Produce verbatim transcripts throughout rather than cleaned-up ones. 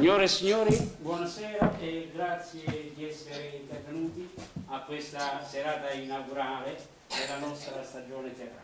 Signore e signori, buonasera e grazie di essere intervenuti a questa serata inaugurale della nostra stagione teatrale.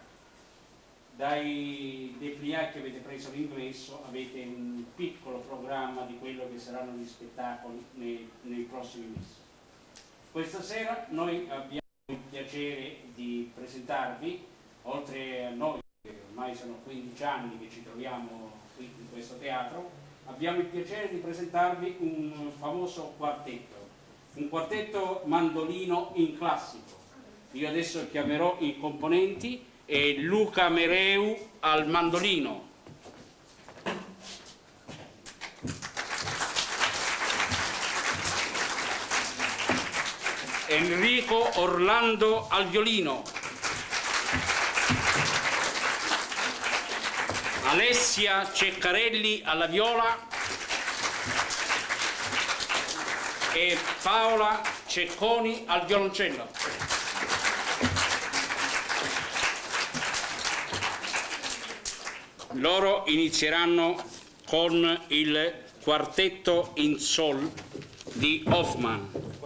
Dai dépliant che avete preso l'ingresso avete un piccolo programma di quello che saranno gli spettacoli nei, nei prossimi mesi. Questa sera noi abbiamo il piacere di presentarvi, oltre a noi che ormai sono quindici anni che ci troviamo qui in questo teatro, abbiamo il piacere di presentarvi un famoso quartetto, un quartetto mandolino in classico. Io adesso chiamerò i componenti e Luca Mereu al mandolino, Enrico Orlando al violino, Alessia Ceccarelli alla viola e Paola Cecconi al violoncello. Loro inizieranno con il quartetto in sol di Hoffmann.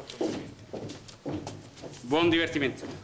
Buon divertimento.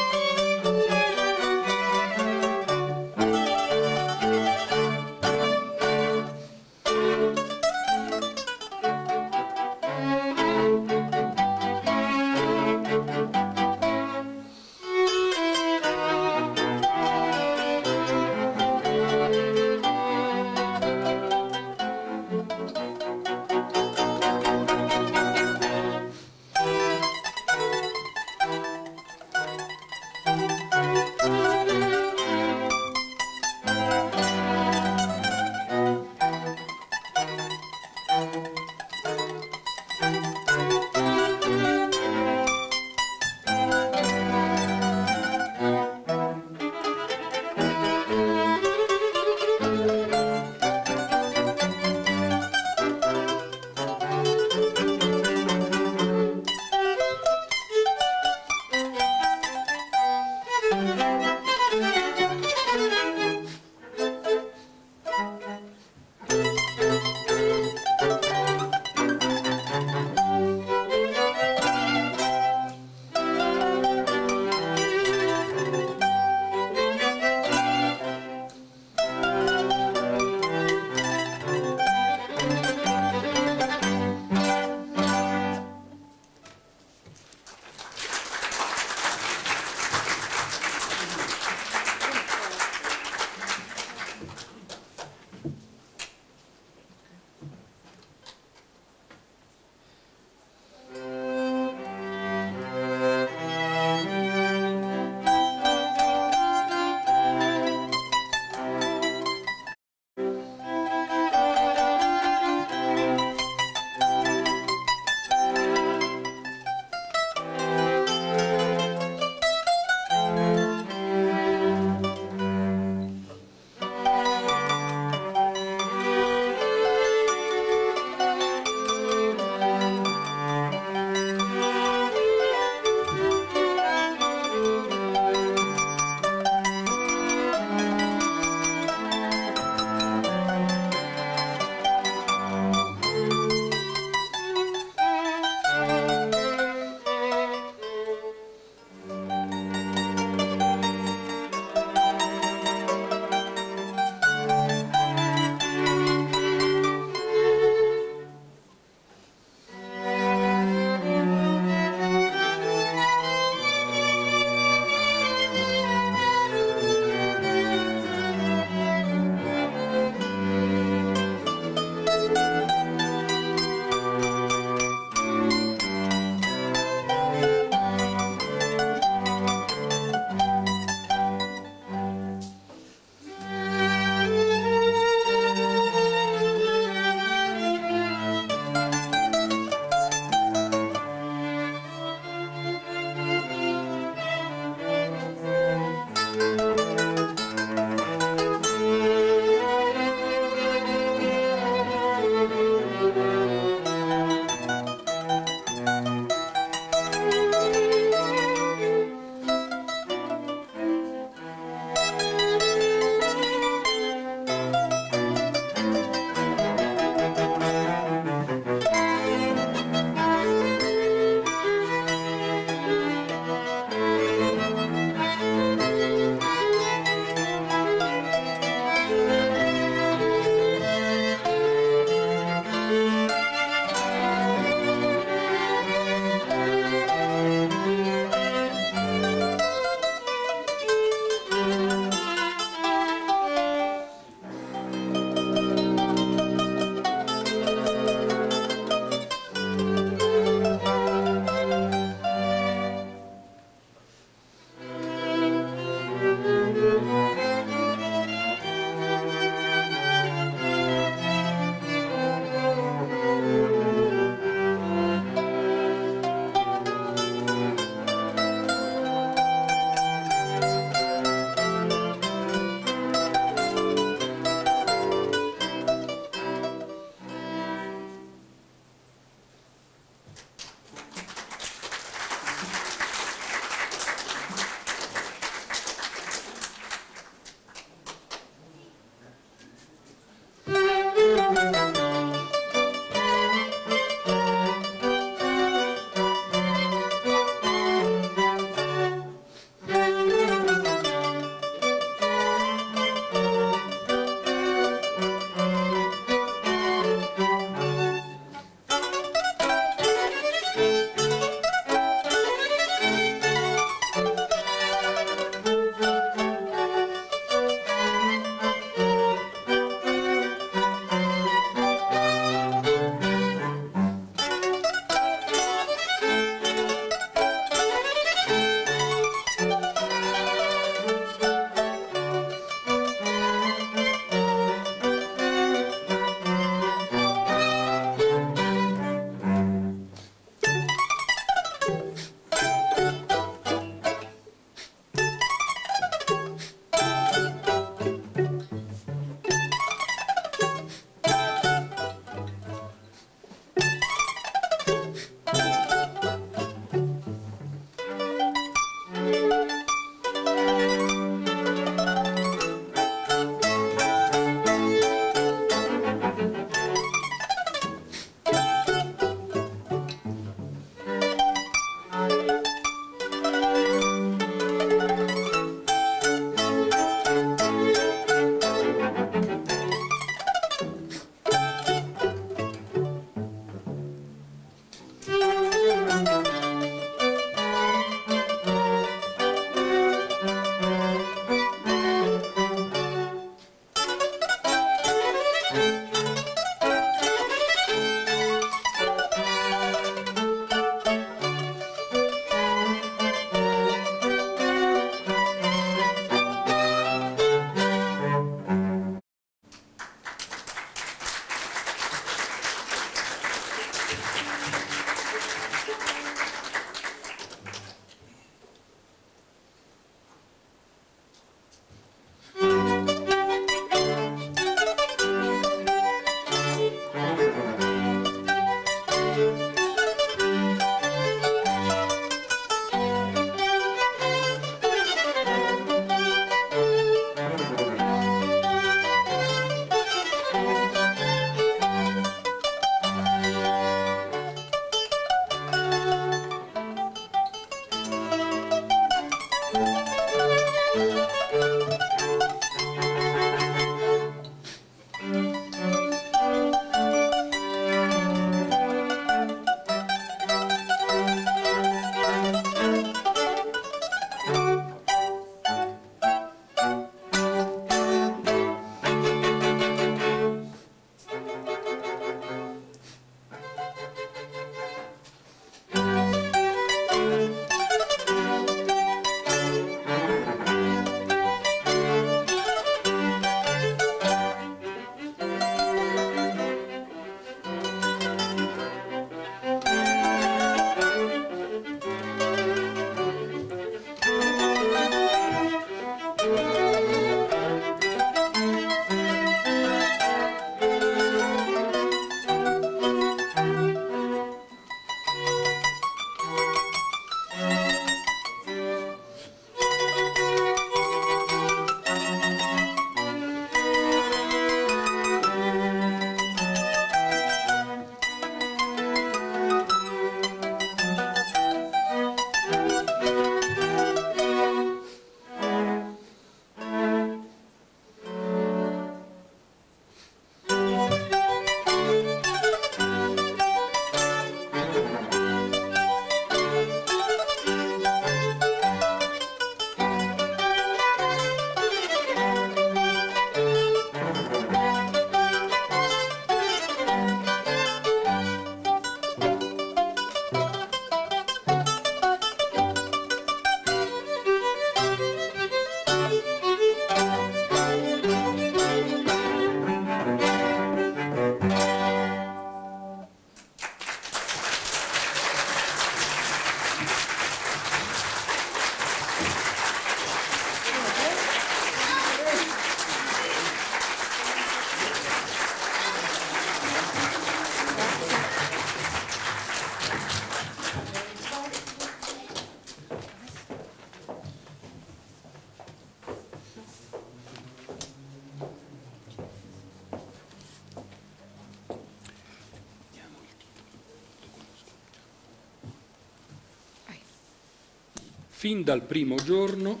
Fin dal primo giorno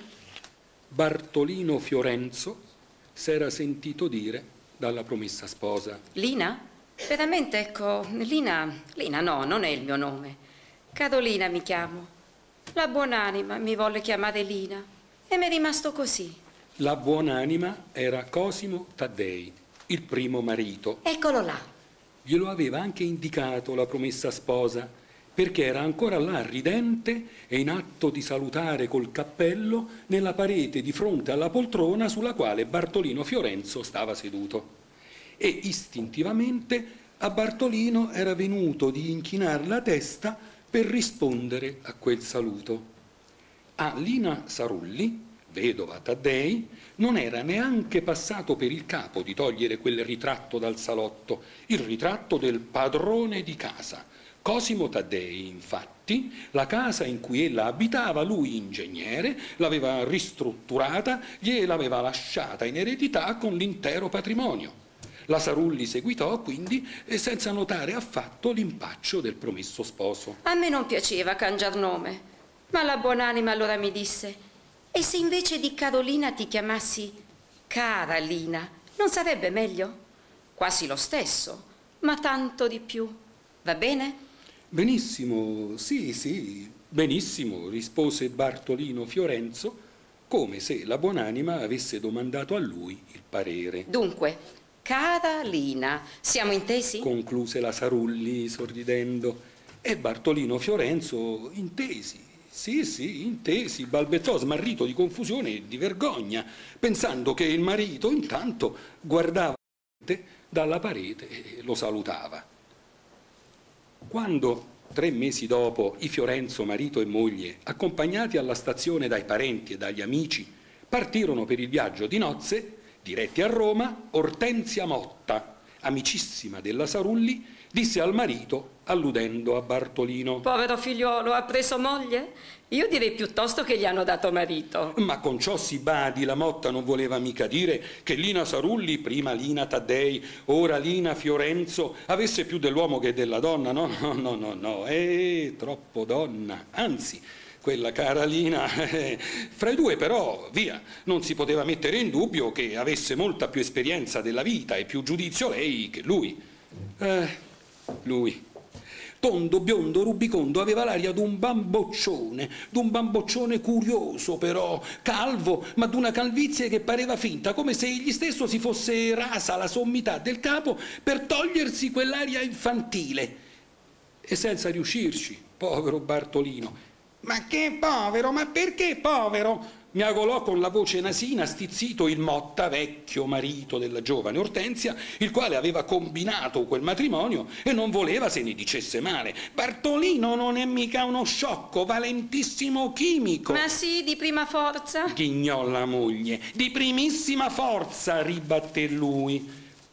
Bartolino Fiorenzo s'era sentito dire dalla promessa sposa: Lina? Veramente, ecco, Lina, Lina no, non è il mio nome. Cadolina mi chiamo. La buonanima mi volle chiamare Lina e mi è rimasto così. La buonanima era Cosimo Taddei, il primo marito. Eccolo là. Glielo aveva anche indicato la promessa sposa, perché era ancora là ridente e in atto di salutare col cappello nella parete di fronte alla poltrona sulla quale Bartolino Fiorenzo stava seduto. E istintivamente a Bartolino era venuto di inchinar la testa per rispondere a quel saluto. A Lina Sarulli, vedova Taddei, non era neanche passato per il capo di togliere quel ritratto dal salotto, il ritratto del padrone di casa. Cosimo Taddei, infatti, la casa in cui ella abitava, lui ingegnere, l'aveva ristrutturata, gliel'aveva lasciata in eredità con l'intero patrimonio. La Sarulli seguitò, quindi, senza notare affatto l'impaccio del promesso sposo. A me non piaceva cangiar nome, ma la buonanima allora mi disse: e se invece di Carolina ti chiamassi Cara Lina, non sarebbe meglio? Quasi lo stesso, ma tanto di più. Va bene? Benissimo, sì, sì, benissimo, rispose Bartolino Fiorenzo, come se la buonanima avesse domandato a lui il parere. Dunque, cara Lina. Siamo intesi? Concluse la Sarulli sorridendo. E Bartolino Fiorenzo intesi. Sì, sì, intesi, balbettò smarrito di confusione e di vergogna, pensando che il marito intanto guardava dalla parete e lo salutava. Quando, tre mesi dopo, i Fiorenzo, marito e moglie, accompagnati alla stazione dai parenti e dagli amici, partirono per il viaggio di nozze, diretti a Roma, Ortensia Motta, amicissima della Sarulli, disse al marito, alludendo a Bartolino: povero figliuolo, ha preso moglie? Io direi piuttosto che gli hanno dato marito. Ma con ciò si badi, la Motta non voleva mica dire che Lina Sarulli, prima Lina Taddei, ora Lina Fiorenzo, avesse più dell'uomo che della donna. No, no, no, no, no, è troppo donna. Anzi, quella cara Lina, eh, fra i due però, via, non si poteva mettere in dubbio che avesse molta più esperienza della vita e più giudizio lei che lui. Eh, lui, tondo, biondo, rubicondo, aveva l'aria d'un bamboccione, d'un bamboccione curioso però, calvo, ma d'una calvizie che pareva finta, come se egli stesso si fosse rasa la sommità del capo per togliersi quell'aria infantile. E senza riuscirci, povero Bartolino. Ma che povero, ma perché povero? Miagolò con la voce nasina, stizzito, il Motta, vecchio marito della giovane Ortensia, il quale aveva combinato quel matrimonio e non voleva se ne dicesse male. Bartolino non è mica uno sciocco, valentissimo chimico. Ma sì, di prima forza. Ghignò la moglie. Di primissima forza, ribatté lui.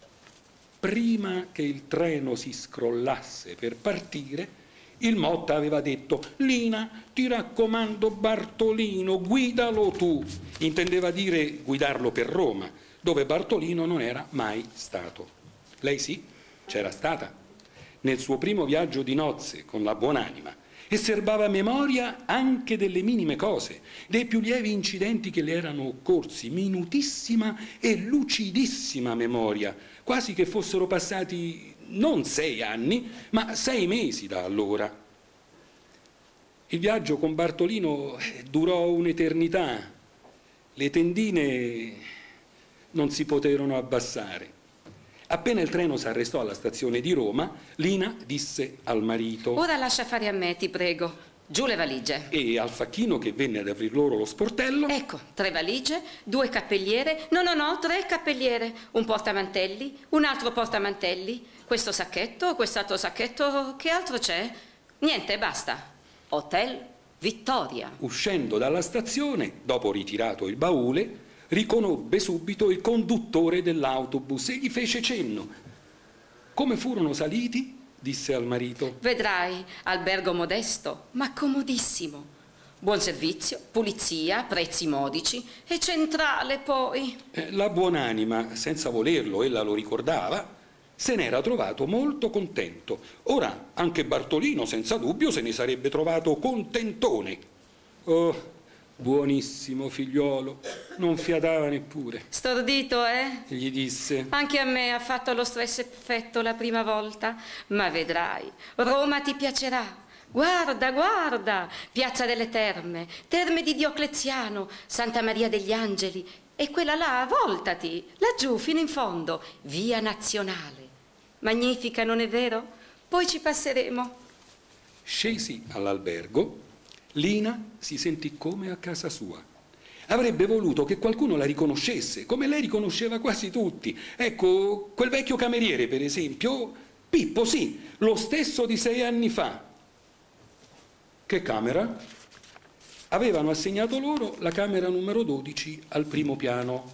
Prima che il treno si scrollasse per partire, il Motta aveva detto: Lina, ti raccomando Bartolino, guidalo tu. Intendeva dire guidarlo per Roma, dove Bartolino non era mai stato. Lei sì, c'era stata. Nel suo primo viaggio di nozze con la Buonanima, e serbava memoria anche delle minime cose, dei più lievi incidenti che le erano occorsi, minutissima e lucidissima memoria, quasi che fossero passati non sei anni, ma sei mesi da allora. Il viaggio con Bartolino durò un'eternità. Le tendine non si poterono abbassare. Appena il treno si arrestò alla stazione di Roma, Lina disse al marito: ora lascia fare a me, ti prego. Giù le valigie. E al facchino che venne ad aprir loro lo sportello: ecco, tre valigie, due cappelliere, no, no, no, tre cappelliere, un portamantelli, un altro portamantelli, questo sacchetto, quest'altro sacchetto, che altro c'è? Niente, basta. Hotel Vittoria. Uscendo dalla stazione, dopo ritirato il baule, riconobbe subito il conduttore dell'autobus e gli fece cenno. Come furono saliti? Disse al marito: vedrai, albergo modesto, ma comodissimo. Buon servizio, pulizia, prezzi modici e centrale poi. Eh, la Buonanima, senza volerlo, ella lo ricordava, se n'era trovato molto contento. Ora anche Bartolino, senza dubbio, se ne sarebbe trovato contentone. Oh, buonissimo figliuolo, non fiatava neppure. Stordito, eh? Gli disse. Anche a me ha fatto lo stesso effetto la prima volta, ma vedrai, Roma ti piacerà. Guarda, guarda, Piazza delle Terme, Terme di Diocleziano, Santa Maria degli Angeli e quella là, voltati, laggiù fino in fondo, Via Nazionale. Magnifica, non è vero? Poi ci passeremo. Scesi all'albergo. Lina si sentì come a casa sua. Avrebbe voluto che qualcuno la riconoscesse, come lei riconosceva quasi tutti. Ecco, quel vecchio cameriere, per esempio, Pippo, sì, lo stesso di sei anni fa. Che camera? Avevano assegnato loro la camera numero dodici al primo piano.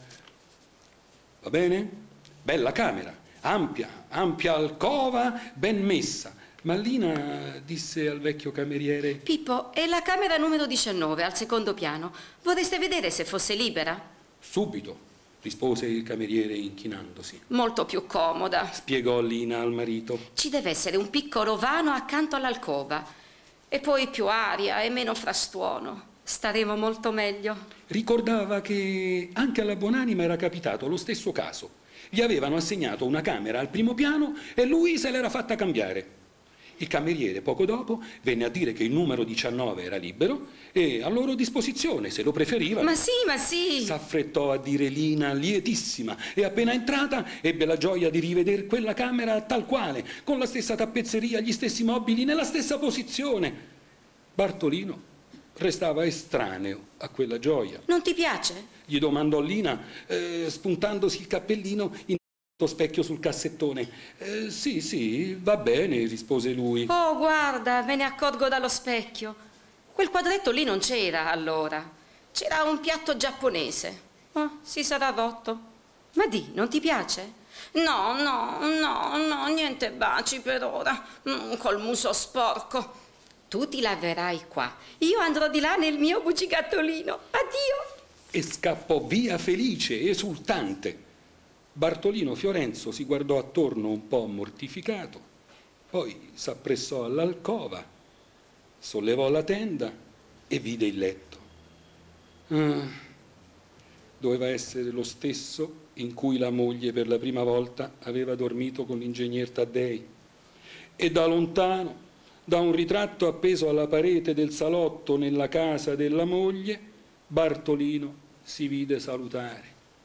Va bene? Bella camera, ampia, ampia alcova, ben messa. Ma Lina disse al vecchio cameriere: Pippo, è la camera numero diciannove, al secondo piano. Vorreste vedere se fosse libera? Subito, rispose il cameriere inchinandosi. Molto più comoda, spiegò Lina al marito. Ci deve essere un piccolo vano accanto all'alcova. E poi più aria e meno frastuono. Staremo molto meglio. Ricordava che anche alla Buonanima era capitato lo stesso caso. Gli avevano assegnato una camera al primo piano e lui se l'era fatta cambiare. Il cameriere poco dopo venne a dire che il numero diciannove era libero e a loro disposizione, se lo preferivano. Ma sì, ma sì! S'affrettò a dire Lina, lietissima, e appena entrata ebbe la gioia di rivedere quella camera tal quale, con la stessa tappezzeria, gli stessi mobili, nella stessa posizione. Bartolino restava estraneo a quella gioia. Non ti piace? Gli domandò Lina, eh, spuntandosi il cappellino in specchio sul cassettone. Eh, sì, sì, va bene, rispose lui. Oh, guarda, me ne accorgo dallo specchio. Quel quadretto lì non c'era allora. C'era un piatto giapponese. Oh, si sarà rotto. Ma di, non ti piace? No, no, no, no, niente baci per ora. Mm, col muso sporco. Tu ti laverai qua. Io andrò di là nel mio bugigattolino. Addio! E scappò via felice, esultante. Bartolino Fiorenzo si guardò attorno un po' mortificato, poi s'appressò all'alcova, sollevò la tenda e vide il letto. Ah, doveva essere lo stesso in cui la moglie per la prima volta aveva dormito con l'ingegner Taddei. E da lontano, da un ritratto appeso alla parete del salotto nella casa della moglie, Bartolino si vide salutare.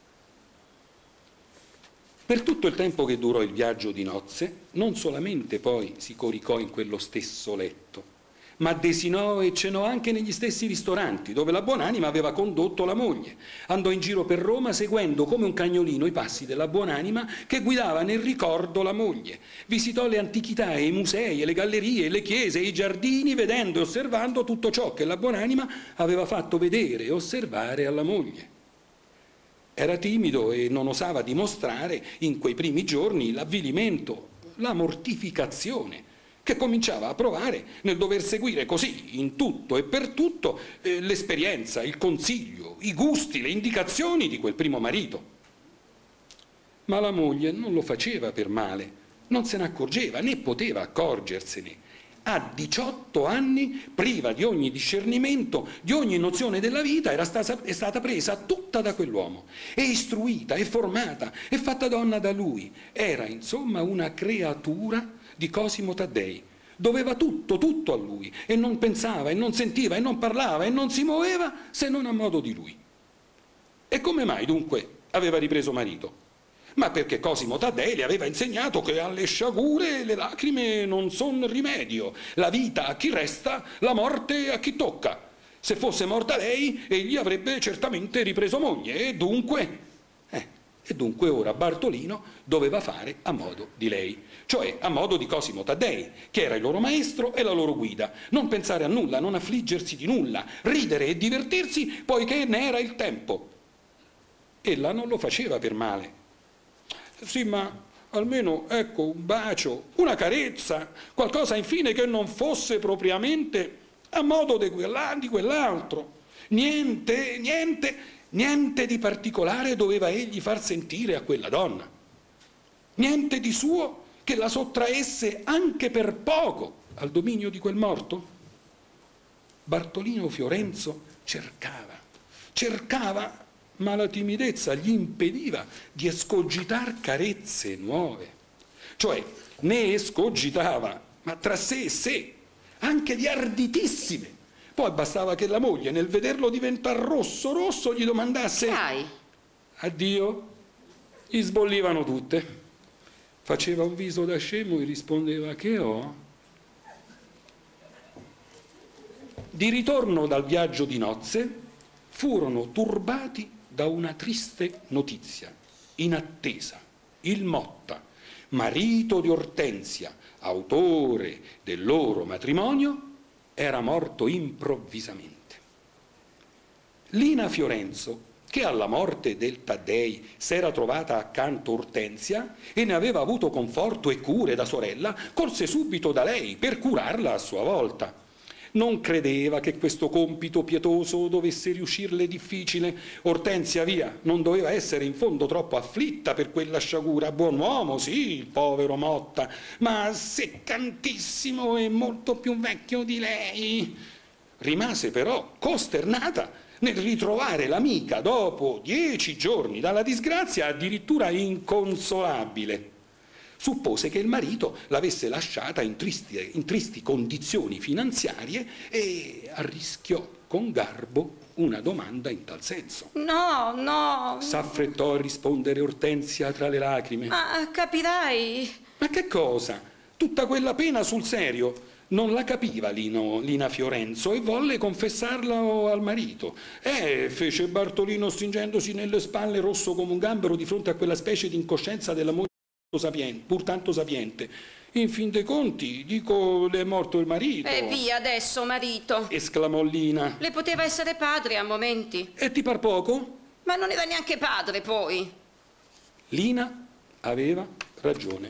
Per tutto il tempo che durò il viaggio di nozze, non solamente poi si coricò in quello stesso letto, ma desinò e cenò anche negli stessi ristoranti dove la buonanima aveva condotto la moglie. Andò in giro per Roma seguendo come un cagnolino i passi della buonanima che guidava nel ricordo la moglie. Visitò le antichità e i musei e le gallerie, le chiese e i giardini, vedendo e osservando tutto ciò che la buonanima aveva fatto vedere e osservare alla moglie. Era timido e non osava dimostrare in quei primi giorni l'avvilimento, la mortificazione che cominciava a provare nel dover seguire così, in tutto e per tutto, eh, l'esperienza, il consiglio, i gusti, le indicazioni di quel primo marito. Ma la moglie non lo faceva per male, non se ne accorgeva né poteva accorgersene. A diciotto anni, priva di ogni discernimento, di ogni nozione della vita, era stata, è stata presa tutta da quell'uomo, e istruita, e formata, e fatta donna da lui. Era, insomma, una creatura di Cosimo Taddei. Doveva tutto, tutto a lui, e non pensava, e non sentiva, e non parlava, e non si muoveva se non a modo di lui. E come mai, dunque, aveva ripreso marito? Ma perché Cosimo Taddei le aveva insegnato che alle sciagure le lacrime non sono rimedio, la vita a chi resta, la morte a chi tocca. Se fosse morta lei, egli avrebbe certamente ripreso moglie, e dunque, eh, e dunque ora Bartolino doveva fare a modo di lei, cioè a modo di Cosimo Taddei, che era il loro maestro e la loro guida. Non pensare a nulla, non affliggersi di nulla, ridere e divertirsi poiché ne era il tempo. Ella non lo faceva per male. Sì, ma almeno, ecco, un bacio, una carezza, qualcosa infine che non fosse propriamente a modo di quell'altro. Niente, niente, niente di particolare doveva egli far sentire a quella donna. Niente di suo che la sottraesse anche per poco al dominio di quel morto. Bartolino Fiorenzo cercava, cercava, ma la timidezza gli impediva di escogitar carezze nuove. Cioè, ne escogitava, ma tra sé e sé, anche di arditissime. Poi bastava che la moglie, nel vederlo diventare rosso rosso, gli domandasse Dai. addio. Gli sbollivano tutte. Faceva un viso da scemo e rispondeva che ho. Di ritorno dal viaggio di nozze furono turbati da una triste notizia, inattesa. Il Motta, marito di Ortensia, autore del loro matrimonio, era morto improvvisamente. Lina Fiorenzo, che alla morte del Taddei s'era trovata accanto Ortensia e ne aveva avuto conforto e cure da sorella, corse subito da lei per curarla a sua volta. Non credeva che questo compito pietoso dovesse riuscirle difficile. Ortensia, via, non doveva essere in fondo troppo afflitta per quella sciagura. Buon uomo, sì, il povero Motta, ma seccantissimo e molto più vecchio di lei. Rimase però costernata nel ritrovare l'amica dopo dieci giorni dalla disgrazia addirittura inconsolabile. Suppose che il marito l'avesse lasciata in tristi, in tristi condizioni finanziarie e arrischiò con garbo una domanda in tal senso. No, no. S'affrettò a rispondere Ortensia tra le lacrime. Ma capirai. Ma che cosa? Tutta quella pena sul serio? Non la capiva Lino, Lina Fiorenzo e volle confessarla al marito. Eh, fece Bartolino stringendosi nelle spalle, rosso come un gambero, di fronte a quella specie di incoscienza della moglie sapiente, pur tanto sapiente. In fin dei conti, dico, le è morto il marito. E via adesso, marito. Esclamò Lina. Le poteva essere padre a momenti. E ti par poco? Ma non era neanche padre, poi. Lina aveva ragione.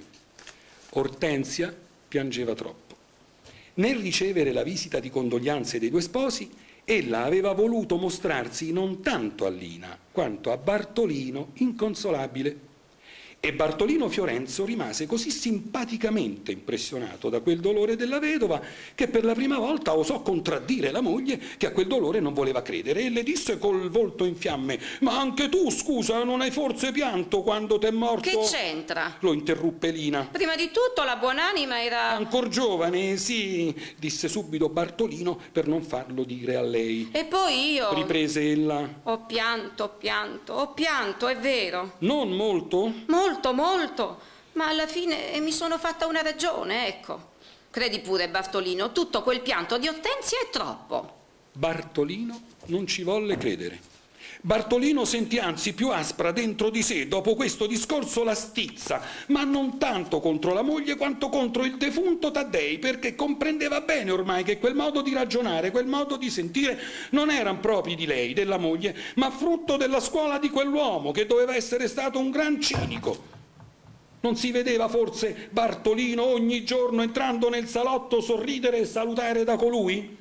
Ortensia piangeva troppo. Nel ricevere la visita di condoglianze dei due sposi, ella aveva voluto mostrarsi non tanto a Lina, quanto a Bartolino inconsolabile. E Bartolino Fiorenzo rimase così simpaticamente impressionato da quel dolore della vedova che per la prima volta osò contraddire la moglie, che a quel dolore non voleva credere, e le disse col volto in fiamme: ma anche tu, scusa, non hai forse pianto quando t'è morto? Che c'entra? Lo interruppe Lina. Prima di tutto la buonanima era... Ancor giovane, sì, disse subito Bartolino per non farlo dire a lei. E poi io... Riprese ella. Ho pianto, ho pianto, ho pianto, è vero. Non molto? Molto, molto, ma alla fine mi sono fatta una ragione, ecco. Credi pure, Bartolino, tutto quel pianto di Ortensia è troppo. Bartolino non ci volle credere. Bartolino sentì anzi più aspra dentro di sé dopo questo discorso la stizza, ma non tanto contro la moglie quanto contro il defunto Taddei, perché comprendeva bene ormai che quel modo di ragionare, quel modo di sentire non erano propri di lei, della moglie, ma frutto della scuola di quell'uomo che doveva essere stato un gran cinico. Non si vedeva forse Bartolino ogni giorno entrando nel salotto sorridere e salutare da colui?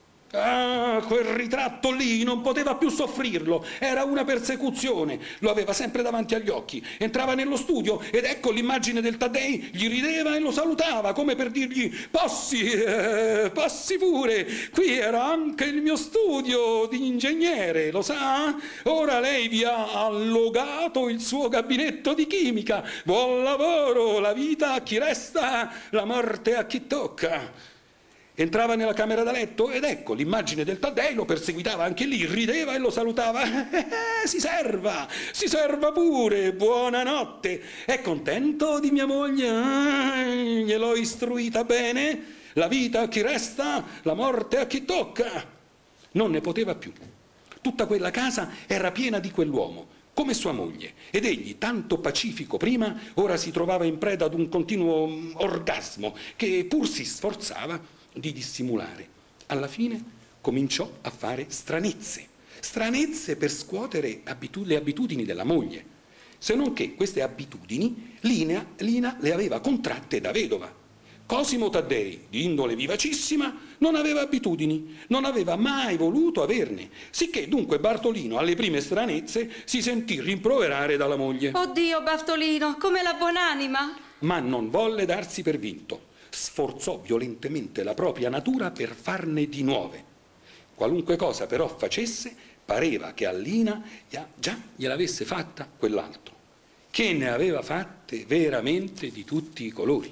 Ah, quel ritratto lì non poteva più soffrirlo, era una persecuzione, lo aveva sempre davanti agli occhi. Entrava nello studio ed ecco l'immagine del Taddei, gli rideva e lo salutava come per dirgli: passi, eh, passi pure, qui era anche il mio studio di ingegnere, lo sa? Ora lei vi ha allogato il suo gabinetto di chimica, buon lavoro, la vita a chi resta, la morte a chi tocca. Entrava nella camera da letto ed ecco l'immagine del Taddei, lo perseguitava anche lì, rideva e lo salutava. Eh, eh, si serva, si serva pure, buonanotte. È contento di mia moglie? Eh, gliel'ho istruita bene? La vita a chi resta, la morte a chi tocca. Non ne poteva più. Tutta quella casa era piena di quell'uomo, come sua moglie, ed egli, tanto pacifico prima, ora si trovava in preda ad un continuo orgasmo che pur si sforzava di dissimulare. Alla fine cominciò a fare stranezze, stranezze per scuotere abitu- le abitudini della moglie, se non che queste abitudini Lina, Lina le aveva contratte da vedova. Cosimo Taddei, di indole vivacissima, non aveva abitudini, non aveva mai voluto averne, sicché dunque Bartolino alle prime stranezze si sentì rimproverare dalla moglie. Oddio, Bartolino, come la buonanima! Ma non volle darsi per vinto. Sforzò violentemente la propria natura per farne di nuove. Qualunque cosa però facesse, pareva che a Lina già gliel'avesse fatta quell'altro, che ne aveva fatte veramente di tutti i colori.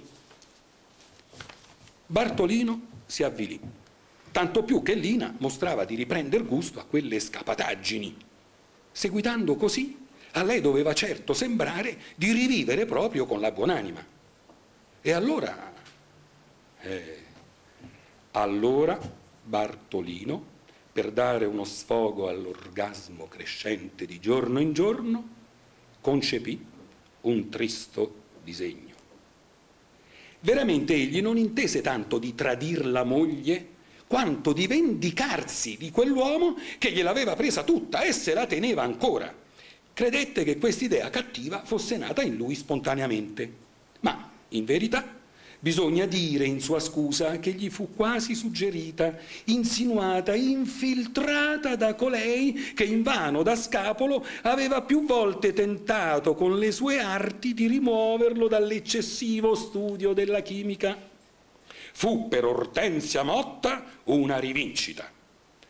Bartolino si avvilì, tanto più che Lina mostrava di riprender gusto a quelle scapataggini. Seguitando così, a lei doveva certo sembrare di rivivere proprio con la buonanima. E allora... Eh, allora Bartolino, per dare uno sfogo all'orgasmo crescente di giorno in giorno, concepì un tristo disegno. Veramente egli non intese tanto di tradir la moglie quanto di vendicarsi di quell'uomo che gliel'aveva presa tutta e se la teneva ancora. Credette che quest'idea cattiva fosse nata in lui spontaneamente, ma in verità bisogna dire in sua scusa che gli fu quasi suggerita, insinuata, infiltrata da colei che invano da scapolo aveva più volte tentato con le sue arti di rimuoverlo dall'eccessivo studio della chimica. Fu per Ortensia Motta una rivincita.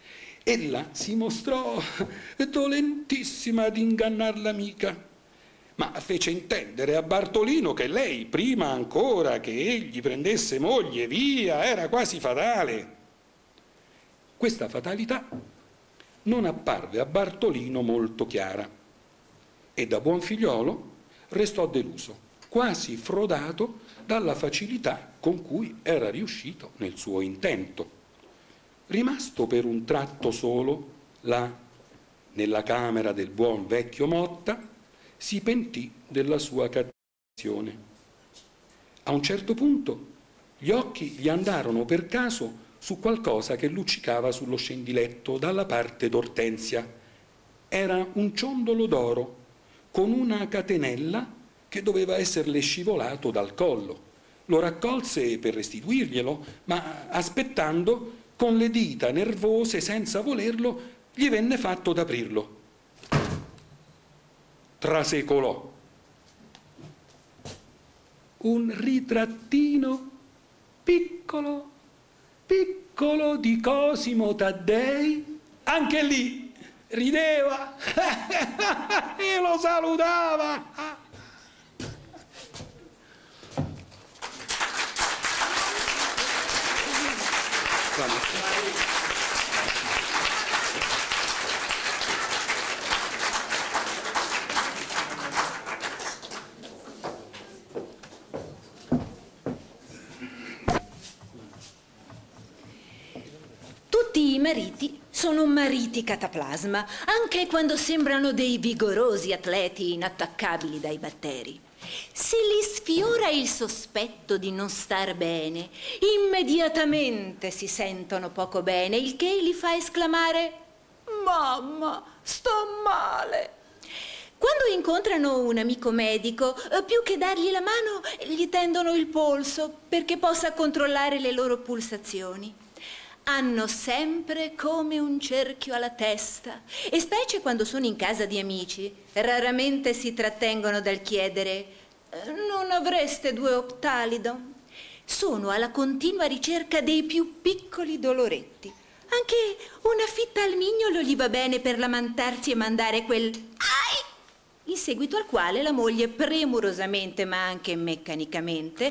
Ella si mostrò dolentissima ad ingannar l'amica, ma fece intendere a Bartolino che lei, prima ancora che egli prendesse moglie, via, era quasi fatale. Questa fatalità non apparve a Bartolino molto chiara e da buon figliolo restò deluso, quasi frodato dalla facilità con cui era riuscito nel suo intento. Rimasto per un tratto solo là, nella camera del buon vecchio Motta, si pentì della sua cattivazione. A un certo punto gli occhi gli andarono per caso su qualcosa che luccicava sullo scendiletto dalla parte d'Ortensia. Era un ciondolo d'oro con una catenella che doveva esserle scivolato dal collo. Lo raccolse per restituirglielo, ma aspettando, con le dita nervose, senza volerlo, gli venne fatto d'aprirlo. Trasecolò. Un ritrattino piccolo, piccolo di Cosimo Taddei, anche lì rideva e lo salutava. Tutti i mariti sono mariti cataplasma, anche quando sembrano dei vigorosi atleti inattaccabili dai batteri. Se li sfiora il sospetto di non star bene, immediatamente si sentono poco bene, il che li fa esclamare: «Mamma, sto male!» Quando incontrano un amico medico, più che dargli la mano, gli tendono il polso perché possa controllare le loro pulsazioni. Hanno sempre come un cerchio alla testa e specie quando sono in casa di amici, raramente si trattengono dal chiedere: «Non avreste due Optalido?» Sono alla continua ricerca dei più piccoli doloretti. Anche una fitta al mignolo gli va bene per lamentarsi e mandare quel «ai!», in seguito al quale la moglie premurosamente, ma anche meccanicamente,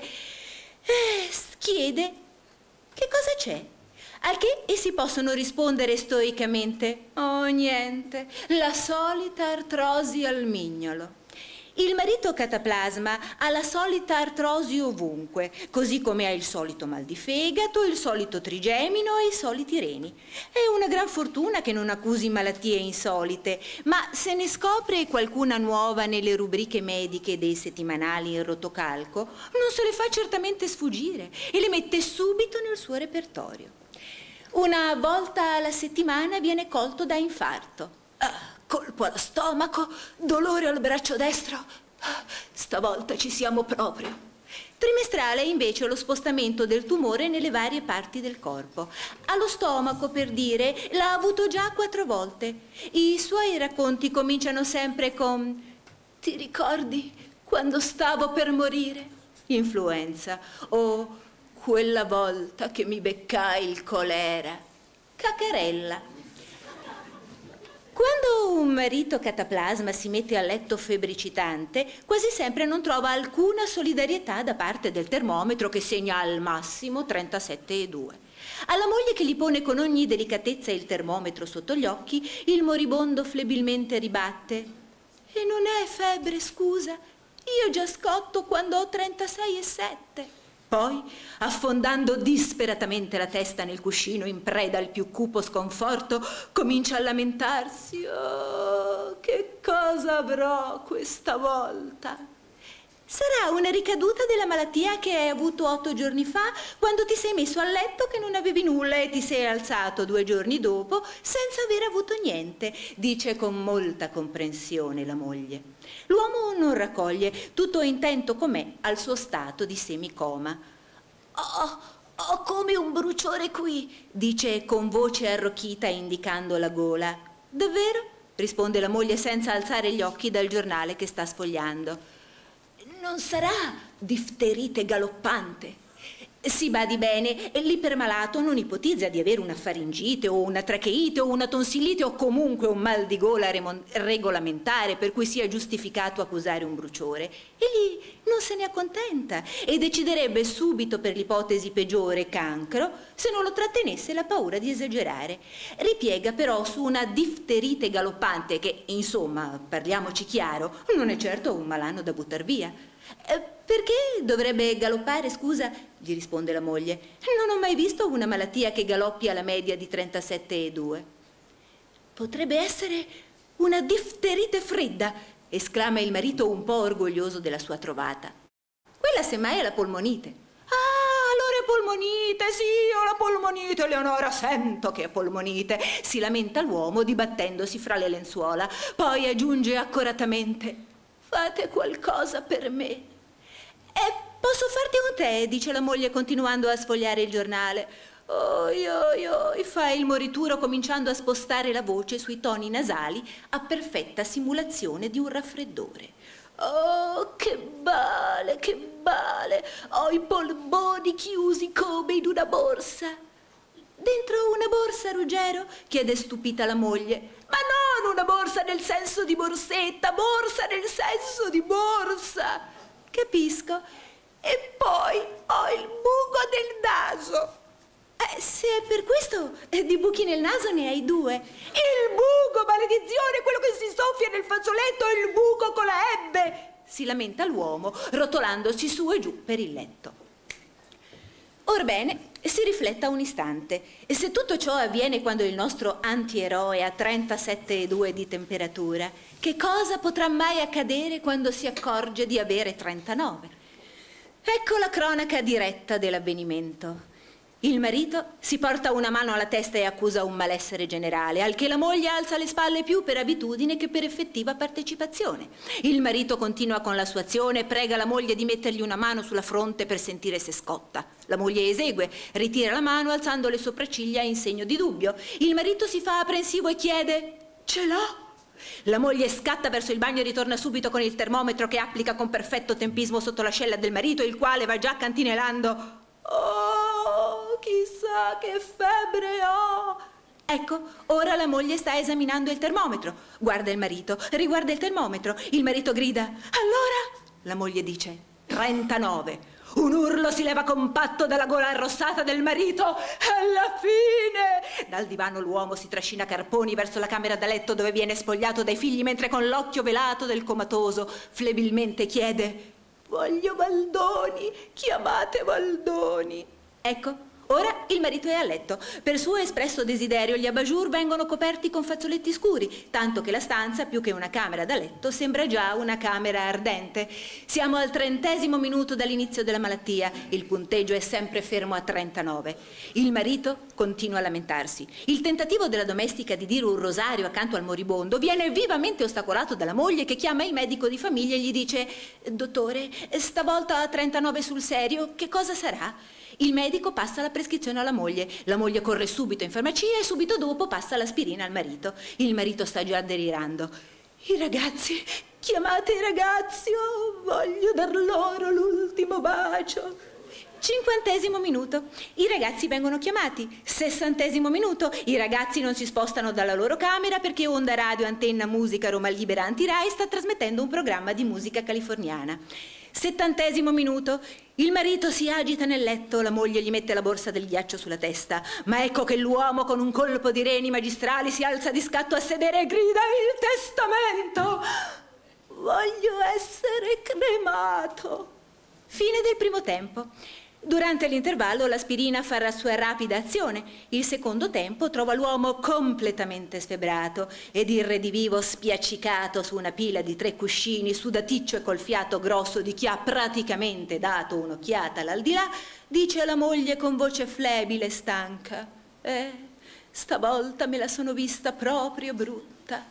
eh, chiede: «Che cosa c'è?» Al che essi possono rispondere stoicamente: «Oh, niente, la solita artrosi al mignolo». Il marito cataplasma ha la solita artrosi ovunque, così come ha il solito mal di fegato, il solito trigemino e i soliti reni. È una gran fortuna che non accusi malattie insolite, ma se ne scopre qualcuna nuova nelle rubriche mediche dei settimanali in rotocalco, non se le fa certamente sfuggire e le mette subito nel suo repertorio. Una volta alla settimana viene colto da infarto. Ah, colpo allo stomaco, dolore al braccio destro. Ah, stavolta ci siamo proprio. Trimestrale è invece lo spostamento del tumore nelle varie parti del corpo. Allo stomaco, per dire, l'ha avuto già quattro volte. I suoi racconti cominciano sempre con: «Ti ricordi quando stavo per morire?» Influenza. O «Quella volta che mi beccai il colera». Cacarella. Quando un marito cataplasma si mette a letto febbricitante, quasi sempre non trova alcuna solidarietà da parte del termometro, che segna al massimo trentasette virgola due. Alla moglie, che gli pone con ogni delicatezza il termometro sotto gli occhi, il moribondo flebilmente ribatte: «E non è febbre, scusa, io già scotto quando ho trentasei virgola sette». Poi, affondando disperatamente la testa nel cuscino in preda al più cupo sconforto, comincia a lamentarsi: «Oh, che cosa avrò questa volta?» Sarà una ricaduta della malattia che hai avuto otto giorni fa, quando ti sei messo a letto che non avevi nulla e ti sei alzato due giorni dopo senza aver avuto niente, dice con molta comprensione la moglie. L'uomo non raccoglie, tutto intento com'è al suo stato di semicoma. «Ho, ho come un bruciore qui», dice con voce arrocchita indicando la gola. «Davvero?» risponde la moglie senza alzare gli occhi dal giornale che sta sfogliando. «Non sarà difterite galoppante?» Si badi bene, l'ipermalato non ipotizza di avere una faringite o una tracheite o una tonsillite o comunque un mal di gola regolamentare per cui sia giustificato accusare un bruciore. Egli non se ne accontenta e deciderebbe subito per l'ipotesi peggiore, cancro, se non lo trattenesse la paura di esagerare. Ripiega però su una difterite galoppante che, insomma, parliamoci chiaro, non è certo un malanno da buttar via. Eh, perché dovrebbe galoppare, scusa? Gli risponde la moglie. Non ho mai visto una malattia che galoppi alla media di trentasette virgola due. Potrebbe essere una difterite fredda, esclama il marito un po' orgoglioso della sua trovata. Quella semmai è la polmonite. Ah, allora è polmonite, sì, ho la polmonite, Leonora, sento che è polmonite, si lamenta l'uomo dibattendosi fra le lenzuola. Poi aggiunge accuratamente: fate qualcosa per me. E posso farti un tè, dice la moglie continuando a sfogliare il giornale. Oi, oi, oi, fa il morituro cominciando a spostare la voce sui toni nasali a perfetta simulazione di un raffreddore. Oh, che male, che male, ho i polmoni chiusi come in una borsa. Dentro una borsa, Ruggero? Chiede stupita la moglie. Ma non una borsa nel senso di borsetta, borsa nel senso di borsa. Capisco. E poi ho il buco del naso. Eh, se è per questo, eh, di buchi nel naso ne hai due. Il buco, maledizione, quello che si soffia nel fazzoletto, il buco con la ebbe, si lamenta l'uomo, rotolandosi su e giù per il letto. Orbene, si rifletta un istante. E se tutto ciò avviene quando il nostro antieroe ha trentasette virgola due di temperatura, che cosa potrà mai accadere quando si accorge di avere trentanove? Ecco la cronaca diretta dell'avvenimento. Il marito si porta una mano alla testa e accusa un malessere generale, al che la moglie alza le spalle più per abitudine che per effettiva partecipazione. Il marito continua con la sua azione e prega la moglie di mettergli una mano sulla fronte per sentire se scotta. La moglie esegue, ritira la mano alzando le sopracciglia in segno di dubbio. Il marito si fa apprensivo e chiede: ce l'ho? La moglie scatta verso il bagno e ritorna subito con il termometro che applica con perfetto tempismo sotto l'ascella del marito, il quale va già cantinellando: oh, chissà che febbre ho! Ecco, ora la moglie sta esaminando il termometro. Guarda il marito, riguarda il termometro. Il marito grida: allora? La moglie dice: trentanove. Un urlo si leva compatto dalla gola arrossata del marito. Alla fine! Dal divano l'uomo si trascina carponi verso la camera da letto dove viene spogliato dai figli, mentre con l'occhio velato del comatoso flebilmente chiede: voglio Valdoni, chiamate Valdoni. Ecco, ora il marito è a letto. Per suo espresso desiderio gli abat-jour vengono coperti con fazzoletti scuri, tanto che la stanza, più che una camera da letto, sembra già una camera ardente. Siamo al trentesimo minuto dall'inizio della malattia. Il punteggio è sempre fermo a trentanove. Il marito continua a lamentarsi. Il tentativo della domestica di dire un rosario accanto al moribondo viene vivamente ostacolato dalla moglie, che chiama il medico di famiglia e gli dice: dottore, stavolta a trentanove sul serio, che cosa sarà? Il medico passa la prescrizione alla moglie. La moglie corre subito in farmacia e subito dopo passa l'aspirina al marito. Il marito sta già delirando. I ragazzi, chiamate i ragazzi, oh, voglio dar loro l'ultimo bacio. Cinquantesimo minuto. I ragazzi vengono chiamati. Sessantesimo minuto. I ragazzi non si spostano dalla loro camera perché Onda Radio Antenna Musica Roma Libera Anti-Rai sta trasmettendo un programma di musica californiana. Settantesimo minuto. Il marito si agita nel letto, la moglie gli mette la borsa del ghiaccio sulla testa, ma ecco che l'uomo con un colpo di reni magistrali si alza di scatto a sedere e grida: il testamento! Voglio essere cremato. Fine del primo tempo. Durante l'intervallo l'aspirina fa la sua rapida azione. Il secondo tempo trova l'uomo completamente sfebrato ed il redivivo spiaccicato su una pila di tre cuscini, sudaticcio e col fiato grosso di chi ha praticamente dato un'occhiata all'aldilà, dice alla moglie con voce flebile e stanca: eh, stavolta me la sono vista proprio brutta.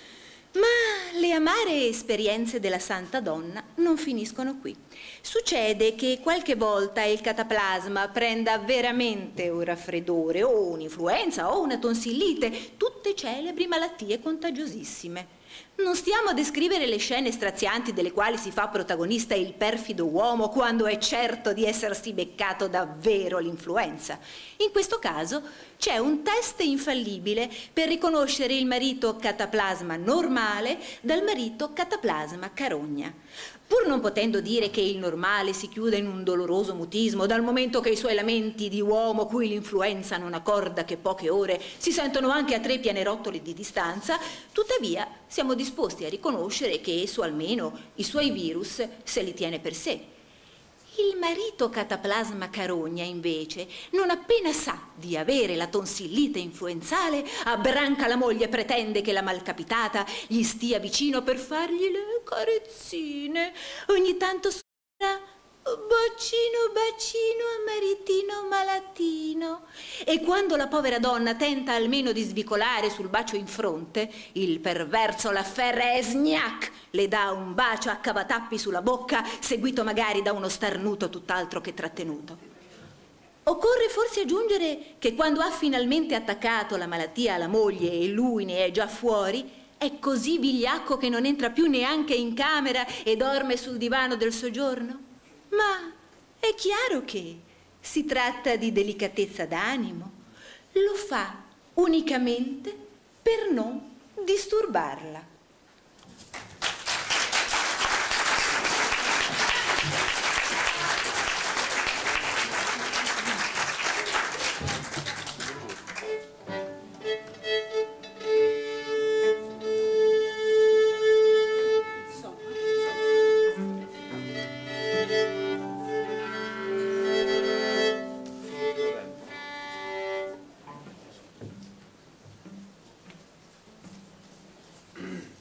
Ma le amare esperienze della santa donna non finiscono qui. Succede che qualche volta il cataplasma prenda veramente un raffreddore o un'influenza o una tonsillite, tutte celebri malattie contagiosissime. Non stiamo a descrivere le scene strazianti delle quali si fa protagonista il perfido uomo quando è certo di essersi beccato davvero l'influenza. In questo caso c'è un test infallibile per riconoscere il marito cataplasma normale dal marito cataplasma carogna. Pur non potendo dire che il normale si chiude in un doloroso mutismo dal momento che i suoi lamenti di uomo cui l'influenza non accorda che poche ore si sentono anche a tre pianerottoli di distanza, tuttavia siamo disposti a riconoscere che esso almeno i suoi virus se li tiene per sé. Il marito cataplasma carogna, invece, non appena sa di avere la tonsillite influenzale, abbranca la moglie e pretende che la malcapitata gli stia vicino per fargli le carezzine. Ogni tanto suona bacino, bacino a maritino malatino. E quando la povera donna tenta almeno di svicolare sul bacio in fronte, il perverso l'afferra e sgnac le dà un bacio a cavatappi sulla bocca, seguito magari da uno starnuto tutt'altro che trattenuto. Occorre forse aggiungere che quando ha finalmente attaccato la malattia alla moglie e lui ne è già fuori, è così vigliacco che non entra più neanche in camera e dorme sul divano del soggiorno? Ma è chiaro che si tratta di delicatezza d'animo. Lo fa unicamente per non disturbarla. Mm-hmm.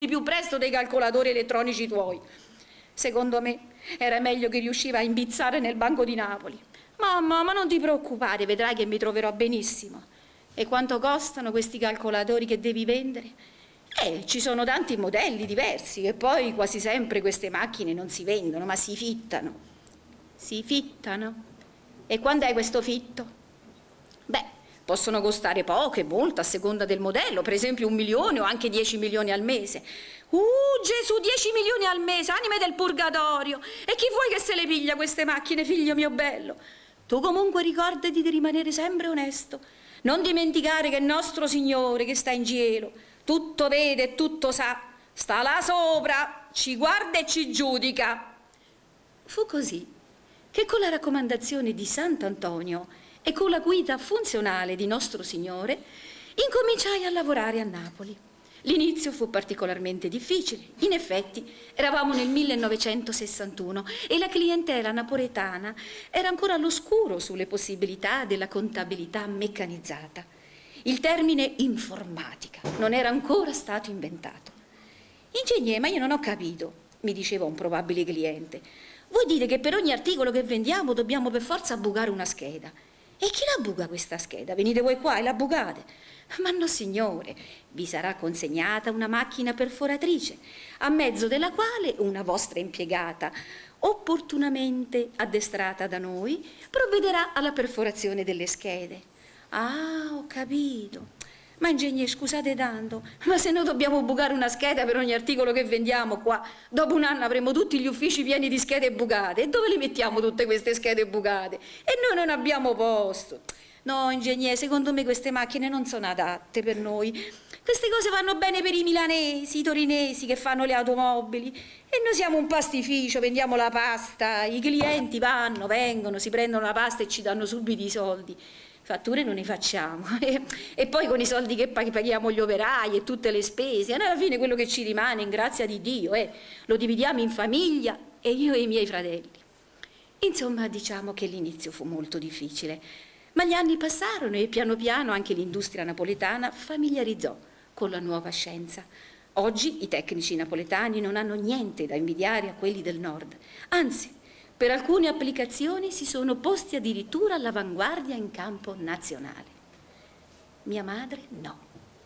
il più presto dei calcolatori elettronici tuoi. Secondo me era meglio che riusciva a imbizzare nel Banco di Napoli. Mamma, ma non ti preoccupare, vedrai che mi troverò benissimo. E quanto costano questi calcolatori che devi vendere? Eh, ci sono tanti modelli diversi e poi quasi sempre queste macchine non si vendono, ma si fittano. Si fittano? E quando è questo fitto? Beh, possono costare poco e molto a seconda del modello, per esempio un milione o anche dieci milioni al mese. Uh, Gesù, dieci milioni al mese, anime del purgatorio! E chi vuoi che se le piglia queste macchine, figlio mio bello? Tu comunque ricordati di rimanere sempre onesto. Non dimenticare che il nostro Signore che sta in cielo tutto vede e tutto sa, sta là sopra, ci guarda e ci giudica. Fu così che con la raccomandazione di Sant'Antonio e con la guida funzionale di nostro Signore incominciai a lavorare a Napoli. L'inizio fu particolarmente difficile. In effetti eravamo nel millenovecentosessantuno e la clientela napoletana era ancora all'oscuro sulle possibilità della contabilità meccanizzata. Il termine informatica non era ancora stato inventato. Ingegnere, ma io non ho capito, mi diceva un probabile cliente. Vuoi dire che per ogni articolo che vendiamo dobbiamo per forza bucare una scheda? E chi la buca questa scheda? Venite voi qua e la bucate? Ma no, signore, vi sarà consegnata una macchina perforatrice, a mezzo della quale una vostra impiegata, opportunamente addestrata da noi, provvederà alla perforazione delle schede. Ah, ho capito. Ma ingegnere, scusate tanto, ma se noi dobbiamo bucare una scheda per ogni articolo che vendiamo qua, dopo un anno avremo tutti gli uffici pieni di schede bucate. E dove le mettiamo tutte queste schede bucate? E noi non abbiamo posto. No, ingegnere, secondo me queste macchine non sono adatte per noi. Queste cose vanno bene per i milanesi, i torinesi che fanno le automobili. E noi siamo un pastificio, vendiamo la pasta, i clienti vanno, vengono, si prendono la pasta e ci danno subito i soldi. Fatture non ne facciamo. E, e poi con i soldi che paghiamo gli operai e tutte le spese, alla fine quello che ci rimane, in grazia di Dio, eh, lo dividiamo in famiglia e io e i miei fratelli. Insomma, diciamo che l'inizio fu molto difficile. Ma gli anni passarono e piano piano anche l'industria napoletana familiarizzò con la nuova scienza. Oggi i tecnici napoletani non hanno niente da invidiare a quelli del nord. Anzi, per alcune applicazioni si sono posti addirittura all'avanguardia in campo nazionale. Mia madre no.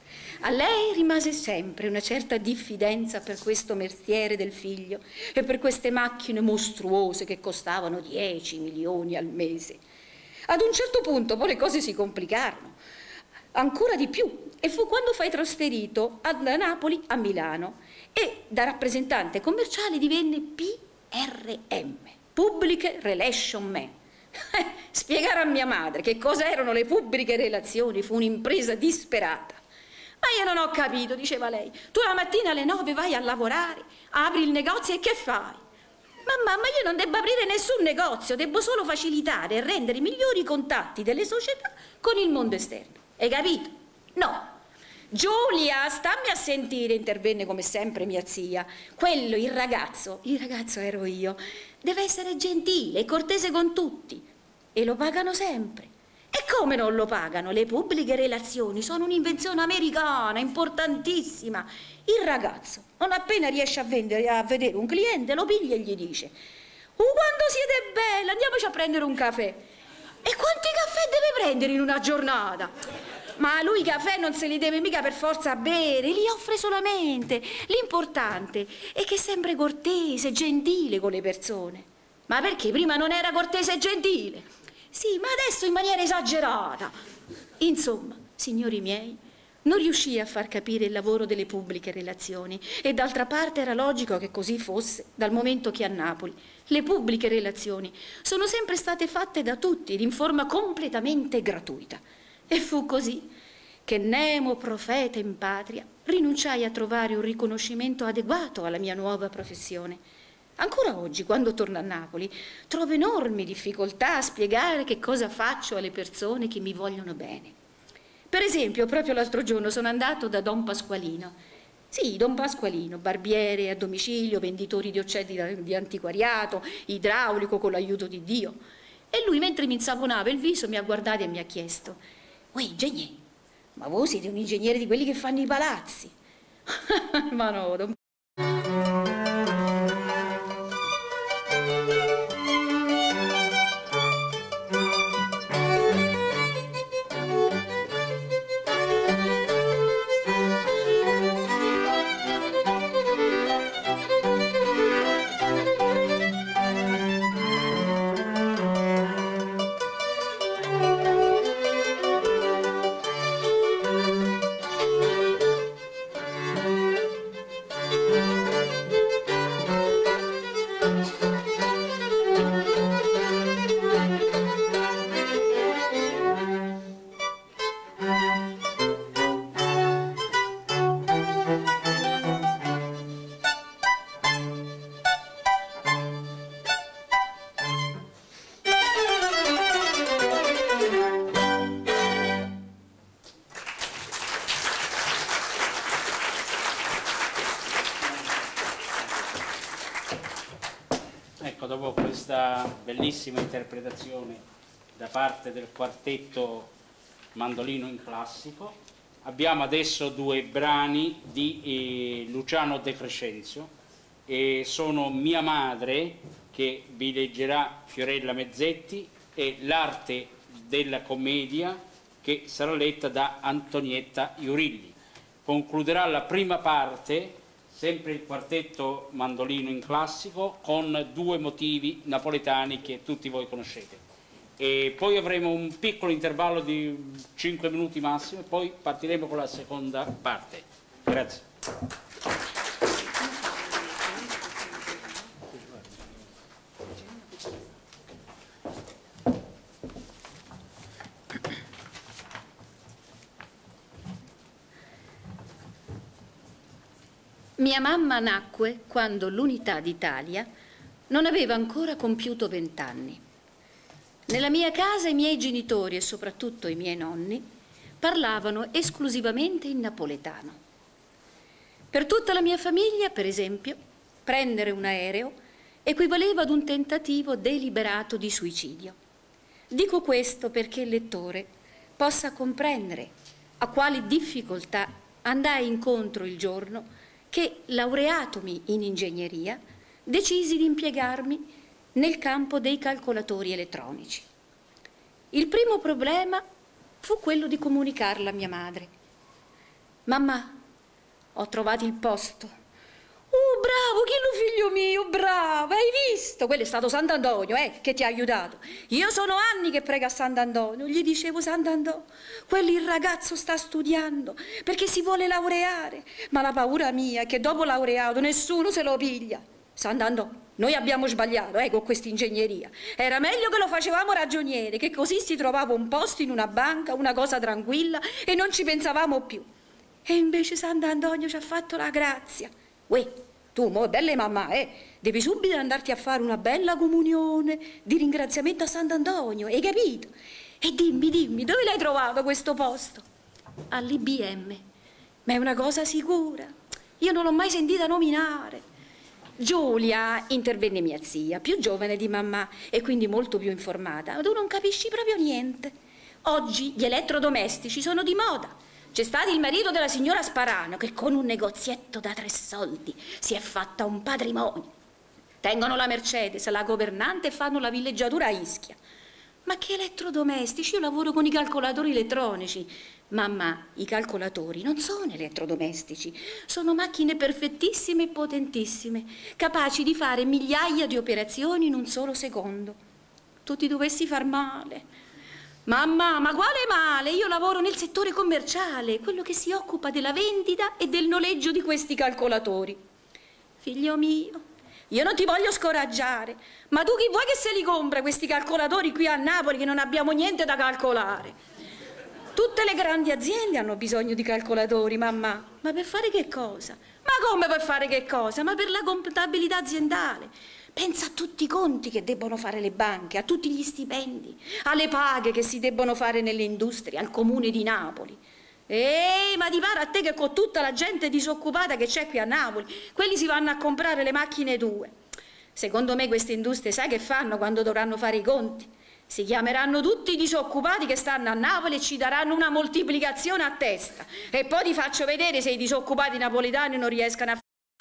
A lei rimase sempre una certa diffidenza per questo mestiere del figlio e per queste macchine mostruose che costavano dieci milioni al mese. Ad un certo punto poi le cose si complicarono ancora di più e fu quando fai trasferito da Napoli a Milano e da rappresentante commerciale divenne P R M, Public Relation Man. Spiegare a mia madre che cosa erano le pubbliche relazioni fu un'impresa disperata. Ma io non ho capito, diceva lei. Tu la mattina alle nove vai a lavorare, apri il negozio e che fai? Mamma, ma io non devo aprire nessun negozio, devo solo facilitare e rendere migliori i contatti delle società con il mondo esterno. Hai capito? No. Giulia, stammi a sentire, intervenne come sempre mia zia. Quello, il ragazzo, il ragazzo ero io, deve essere gentile e cortese con tutti. E lo pagano sempre. E come non lo pagano? Le pubbliche relazioni sono un'invenzione americana, importantissima. Il ragazzo, non appena riesce a, vendere, a vedere un cliente, lo piglia e gli dice: «Uh, quando siete bella, andiamoci a prendere un caffè». E quanti caffè deve prendere in una giornata? Ma lui i caffè non se li deve mica per forza bere, li offre solamente. L'importante è che è sempre cortese, gentile con le persone. Ma perché prima non era cortese e gentile? Sì, ma adesso in maniera esagerata. Insomma, signori miei, non riuscii a far capire il lavoro delle pubbliche relazioni e d'altra parte era logico che così fosse, dal momento che a Napoli le pubbliche relazioni sono sempre state fatte da tutti ed in forma completamente gratuita. E fu così che nemo profeta in patria rinunciai a trovare un riconoscimento adeguato alla mia nuova professione. Ancora oggi, quando torno a Napoli, trovo enormi difficoltà a spiegare che cosa faccio alle persone che mi vogliono bene. Per esempio, proprio l'altro giorno sono andato da Don Pasqualino. Sì, Don Pasqualino, barbiere a domicilio, venditori di oggetti di antiquariato, idraulico con l'aiuto di Dio. E lui, mentre mi insaponava il viso, mi ha guardato e mi ha chiesto: «Uè, ingegnere, ma voi siete un ingegnere di quelli che fanno i palazzi? Ma no, non... Dopo questa bellissima interpretazione da parte del quartetto Mandolino in Classico, abbiamo adesso due brani di eh, Luciano De Crescenzio, e sono Mia madre, che vi leggerà Fiorella Mezzetti, e L'arte della commedia, che sarà letta da Antonietta Iurilli. Concluderà la prima parte sempre il quartetto Mandolino in Classico con due motivi napoletani che tutti voi conoscete. E poi avremo un piccolo intervallo di cinque minuti massimo e poi partiremo con la seconda parte. Grazie. Mia mamma nacque quando l'Unità d'Italia non aveva ancora compiuto vent'anni. Nella mia casa i miei genitori e soprattutto i miei nonni parlavano esclusivamente in napoletano. Per tutta la mia famiglia, per esempio, prendere un aereo equivaleva ad un tentativo deliberato di suicidio. Dico questo perché il lettore possa comprendere a quali difficoltà andai incontro il giorno che, laureatomi in ingegneria, decisi di impiegarmi nel campo dei calcolatori elettronici. Il primo problema fu quello di comunicarla a mia madre. Mamma, ho trovato il posto. Oh, bravo, chi lo figlio mio, bravo, hai visto? Quello è stato Sant'Antonio, eh, che ti ha aiutato. Io sono anni che prego a Sant'Antonio, gli dicevo: Sant'Antonio, quello il ragazzo sta studiando perché si vuole laureare, ma la paura mia è che dopo laureato nessuno se lo piglia. Sant'Antonio, noi abbiamo sbagliato, eh, con questa ingegneria. Era meglio che lo facevamo ragioniere, che così si trovava un posto in una banca, una cosa tranquilla, e non ci pensavamo più. E invece Sant'Antonio ci ha fatto la grazia. Uè, tu, mo, belle mamma, eh, devi subito andarti a fare una bella comunione di ringraziamento a Sant'Antonio, hai capito? E dimmi, dimmi, dove l'hai trovato questo posto? All'I B M. Ma è una cosa sicura. Io non l'ho mai sentita nominare. Giulia, intervenne mia zia, più giovane di mamma e quindi molto più informata. Tu non capisci proprio niente. Oggi gli elettrodomestici sono di moda. C'è stato il marito della signora Sparano che con un negozietto da tre soldi si è fatta un patrimonio. Tengono la Mercedes, la governante e fanno la villeggiatura a Ischia. Ma che elettrodomestici? Io lavoro con i calcolatori elettronici. Mamma, i calcolatori non sono elettrodomestici, sono macchine perfettissime e potentissime, capaci di fare migliaia di operazioni in un solo secondo. Tu ti dovessi far male. Mamma, ma quale male? Io lavoro nel settore commerciale, quello che si occupa della vendita e del noleggio di questi calcolatori. Figlio mio, io non ti voglio scoraggiare, ma tu chi vuoi che se li compra questi calcolatori qui a Napoli che non abbiamo niente da calcolare? Tutte le grandi aziende hanno bisogno di calcolatori, mamma. Ma per fare che cosa? Ma come per fare che cosa? Ma per la contabilità aziendale. Pensa a tutti i conti che debbono fare le banche, a tutti gli stipendi, alle paghe che si debbono fare nelle industrie, al comune di Napoli. Ehi, ma ti pare a te che con tutta la gente disoccupata che c'è qui a Napoli, quelli si vanno a comprare le macchine tue? Secondo me queste industrie sai che fanno quando dovranno fare i conti? Si chiameranno tutti i disoccupati che stanno a Napoli e ci daranno una moltiplicazione a testa. E poi ti faccio vedere se i disoccupati napoletani non riescano a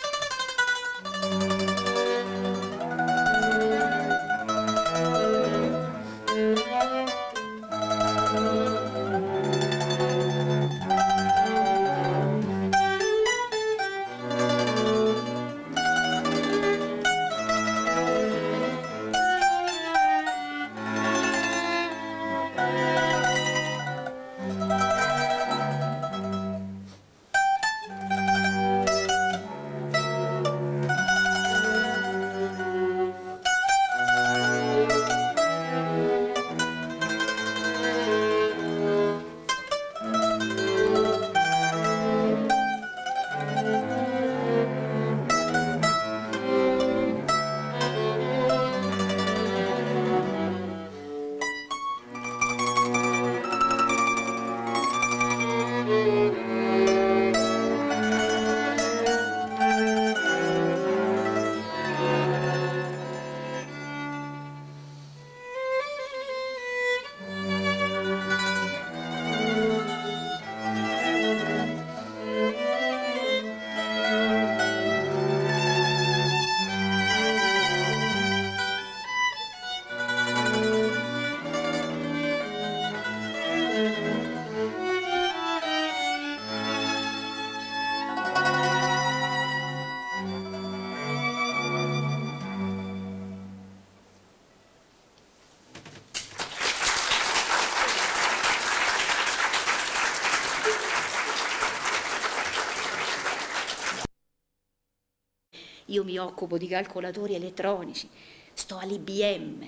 Io mi occupo di calcolatori elettronici, sto all'I B M.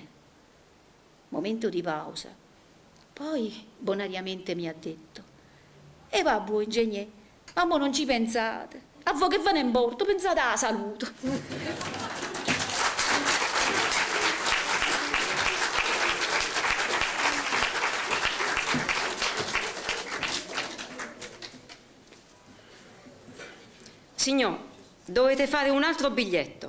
Momento di pausa. Poi bonariamente mi ha detto: e va voi ingegnere, ma mo non ci pensate, a voi che ve ne importa, pensate alla salute. Signor, dovete fare un altro biglietto.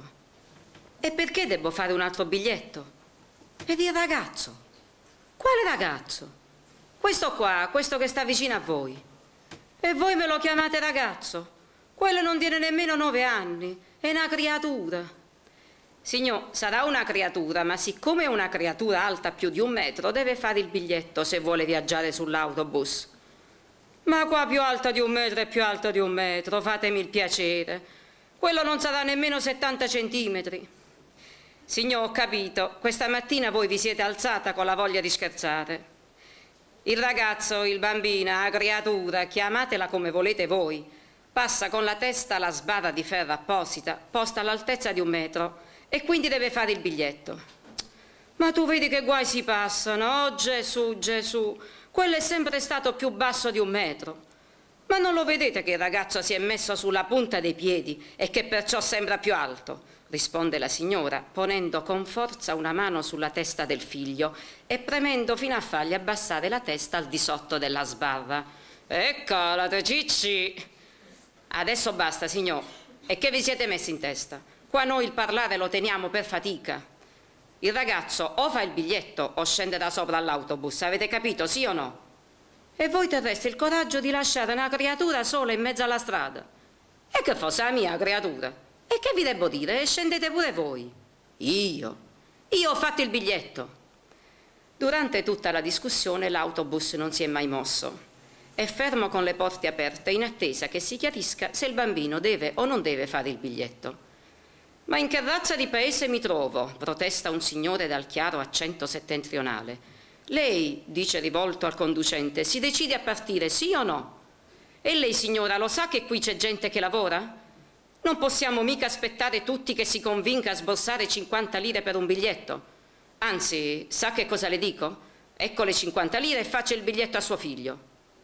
E perché devo fare un altro biglietto? Per il ragazzo. Quale ragazzo? Questo qua, questo che sta vicino a voi. E voi me lo chiamate ragazzo? Quello non tiene nemmeno nove anni, è una creatura. Signor, sarà una creatura, ma siccome è una creatura alta più di un metro, deve fare il biglietto se vuole viaggiare sull'autobus. Ma qua più alta di un metro è più alta di un metro, fatemi il piacere. Quello non sarà nemmeno settanta centimetri. Signor, ho capito, questa mattina voi vi siete alzata con la voglia di scherzare. Il ragazzo, il bambino, la creatura, chiamatela come volete voi, passa con la testa alla sbarra di ferro apposita, posta all'altezza di un metro, e quindi deve fare il biglietto. Ma tu vedi che guai si passano, oh Gesù, Gesù, quello è sempre stato più basso di un metro. Ma non lo vedete che il ragazzo si è messo sulla punta dei piedi e che perciò sembra più alto? Risponde la signora, ponendo con forza una mano sulla testa del figlio e premendo fino a fargli abbassare la testa al di sotto della sbarra. Eccolate, Cicci! Adesso basta, signor. E che vi siete messi in testa? Qua noi il parlare lo teniamo per fatica. Il ragazzo o fa il biglietto o scende da sopra all'autobus, avete capito, sì o no? E voi terreste il coraggio di lasciare una creatura sola in mezzo alla strada? E che fosse la mia creatura? E che vi devo dire? E scendete pure voi. Io? Io ho fatto il biglietto. Durante tutta la discussione l'autobus non si è mai mosso. È fermo con le porte aperte in attesa che si chiarisca se il bambino deve o non deve fare il biglietto. Ma in che razza di paese mi trovo? Protesta un signore dal chiaro accento settentrionale. Lei, dice rivolto al conducente, si decide a partire, sì o no? E lei, signora, lo sa che qui c'è gente che lavora? Non possiamo mica aspettare tutti che si convinca a sborsare cinquanta lire per un biglietto. Anzi, sa che cosa le dico? Ecco le cinquanta lire e faccia il biglietto a suo figlio.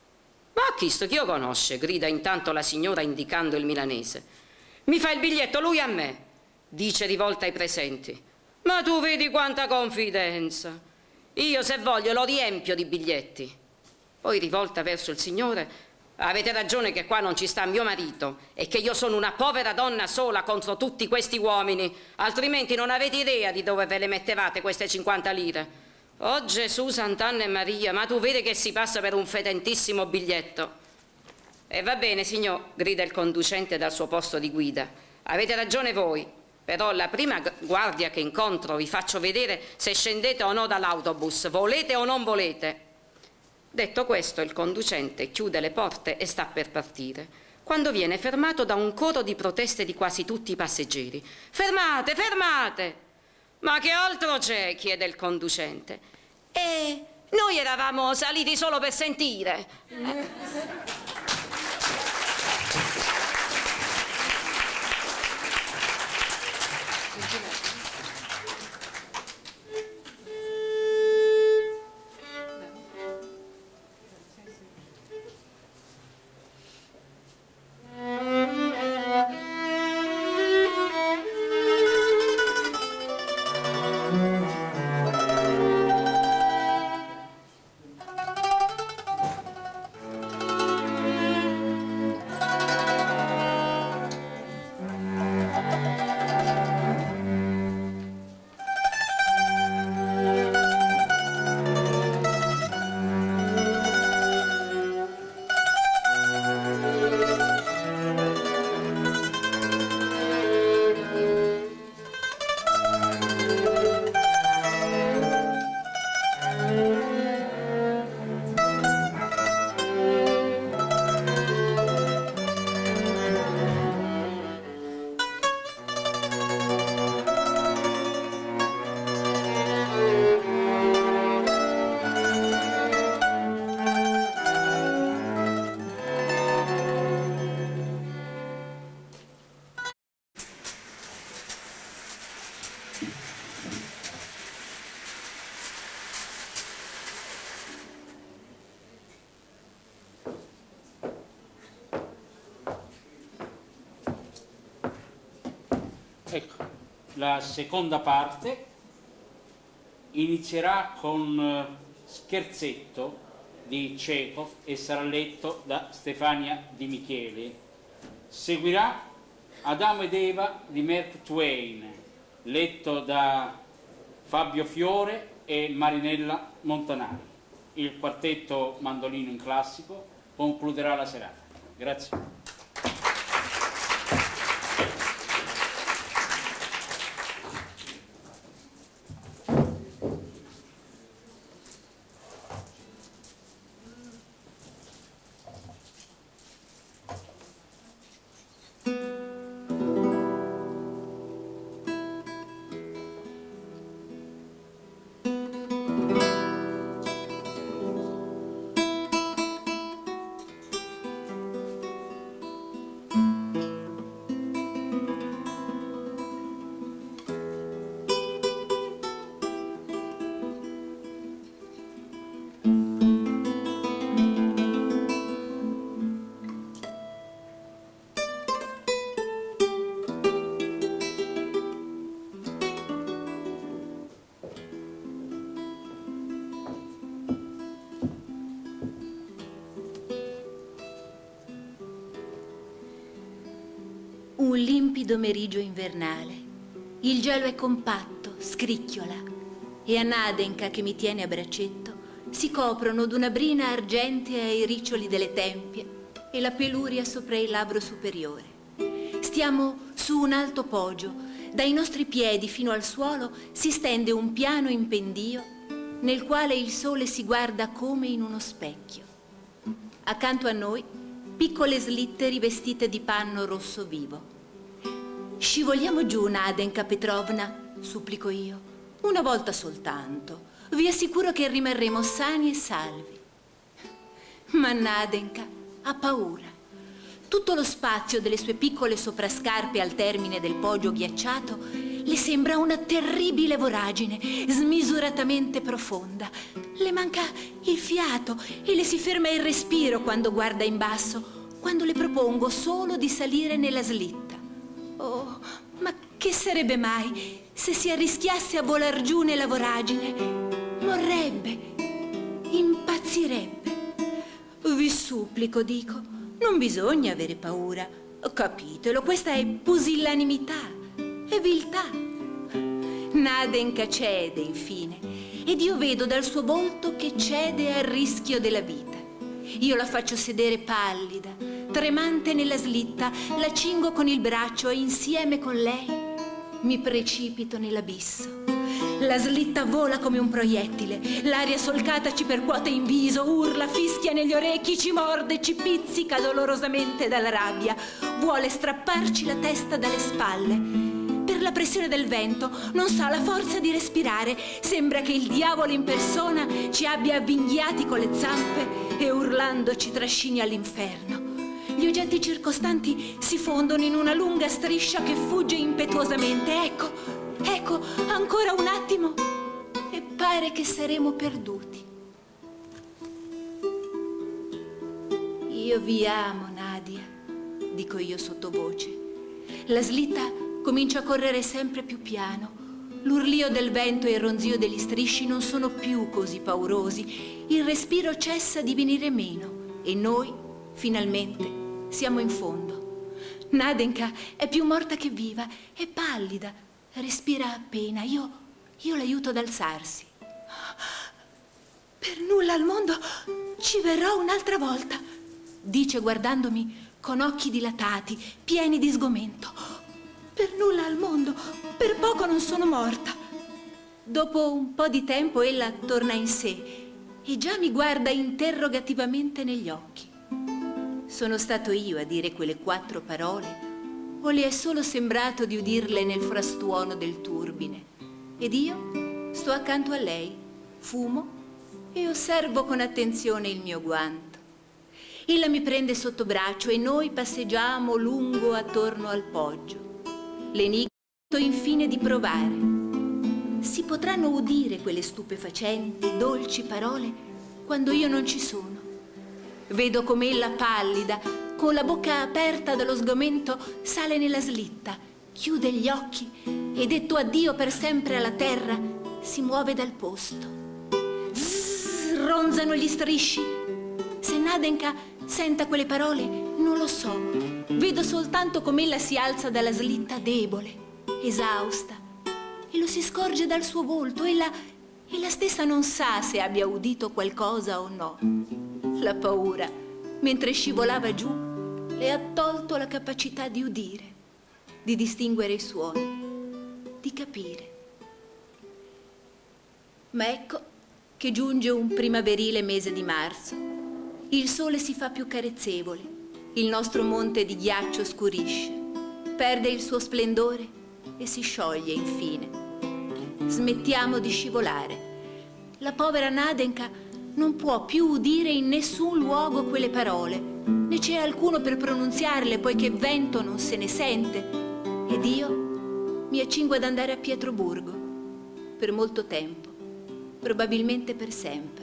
Ma chi sto che io conosce? Grida intanto la signora indicando il milanese. Mi fa il biglietto lui a me, dice rivolta ai presenti. Ma tu vedi quanta confidenza. Io se voglio lo riempio di biglietti. Poi rivolta verso il signore. Avete ragione che qua non ci sta mio marito e che io sono una povera donna sola contro tutti questi uomini, altrimenti non avete idea di dove ve le mettevate queste cinquanta lire. Oh Gesù, Sant'Anna e Maria, ma tu vedi che si passa per un fetentissimo biglietto. E va bene, signor, grida il conducente dal suo posto di guida. Avete ragione voi, però la prima guardia che incontro vi faccio vedere se scendete o no dall'autobus, volete o non volete. Detto questo, il conducente chiude le porte e sta per partire, quando viene fermato da un coro di proteste di quasi tutti i passeggeri. Fermate, fermate! Ma che altro c'è? Chiede il conducente. E noi eravamo saliti solo per sentire. Ecco, la seconda parte inizierà con Scherzetto di Chekhov e sarà letto da Stefania Di Michele. Seguirà Adamo ed Eva di Mark Twain, letto da Fabio Fiore e Marinella Montanari. Il quartetto mandolino in classico concluderà la serata. Grazie. Un limpido meriggio invernale. Il gelo è compatto, scricchiola, e a Nadenka, che mi tiene a braccetto, si coprono d'una brina argentea i riccioli delle tempie e la peluria sopra il labbro superiore. Stiamo su un alto poggio. Dai nostri piedi fino al suolo si stende un piano in pendio nel quale il sole si guarda come in uno specchio. Accanto a noi piccole slitte rivestite di panno rosso vivo. Scivoliamo giù, Nadenka Petrovna, supplico io. Una volta soltanto. Vi assicuro che rimarremo sani e salvi. Ma Nadenka ha paura. Tutto lo spazio delle sue piccole soprascarpe al termine del poggio ghiacciato le sembra una terribile voragine, smisuratamente profonda. Le manca il fiato e le si ferma il respiro quando guarda in basso, quando le propongo solo di salire nella slitta. Oh, ma che sarebbe mai se si arrischiasse a volar giù nella voragine? Morrebbe, impazzirebbe. Vi supplico, dico, non bisogna avere paura. Capitelo, questa è pusillanimità, è viltà. Nadenka cede, infine, ed io vedo dal suo volto che cede al rischio della vita. Io la faccio sedere pallida, tremante nella slitta, la cingo con il braccio e insieme con lei mi precipito nell'abisso. La slitta vola come un proiettile, l'aria solcata ci percuote in viso, urla, fischia negli orecchi, ci morde, ci pizzica dolorosamente dalla rabbia, vuole strapparci la testa dalle spalle. Per la pressione del vento non sa la forza di respirare, sembra che il diavolo in persona ci abbia avvinghiati con le zampe e urlando ci trascini all'inferno. Gli oggetti circostanti si fondono in una lunga striscia che fugge impetuosamente. Ecco, ecco, ancora un attimo e pare che saremo perduti. Io vi amo, Nadia, dico io sottovoce. La slitta comincia a correre sempre più piano. L'urlio del vento e il ronzio degli strisci non sono più così paurosi. Il respiro cessa di venire meno e noi, finalmente, siamo in fondo. Nadenka è più morta che viva, è pallida, respira appena. Io, io l'aiuto ad alzarsi. Per nulla al mondo ci verrò un'altra volta, dice guardandomi con occhi dilatati, pieni di sgomento. Per nulla al mondo, per poco non sono morta. Dopo un po' di tempo ella torna in sé e già mi guarda interrogativamente negli occhi. Sono stato io a dire quelle quattro parole o le è solo sembrato di udirle nel frastuono del turbine? Ed io sto accanto a lei, fumo e osservo con attenzione il mio guanto. Ella mi prende sotto braccio e noi passeggiamo lungo attorno al poggio. L'enigma infine di provare. Si potranno udire quelle stupefacenti, dolci parole quando io non ci sono. Vedo come ella pallida, con la bocca aperta dallo sgomento, sale nella slitta, chiude gli occhi e, detto addio per sempre alla terra, si muove dal posto. Zzz, ronzano gli strisci. Se Nadenka senta quelle parole, non lo so. Vedo soltanto come ella si alza dalla slitta debole, esausta, e lo si scorge dal suo volto. Ella, ella stessa non sa se abbia udito qualcosa o no. La paura, mentre scivolava giù, le ha tolto la capacità di udire, di distinguere i suoni, di capire. Ma ecco che giunge un primaverile mese di marzo. Il sole si fa più carezzevole, il nostro monte di ghiaccio scurisce, perde il suo splendore e si scioglie infine. Smettiamo di scivolare. La povera Nadenka non può più udire in nessun luogo quelle parole, né c'è alcuno per pronunziarle, poiché vento non se ne sente. Ed io mi accingo ad andare a Pietroburgo, per molto tempo, probabilmente per sempre.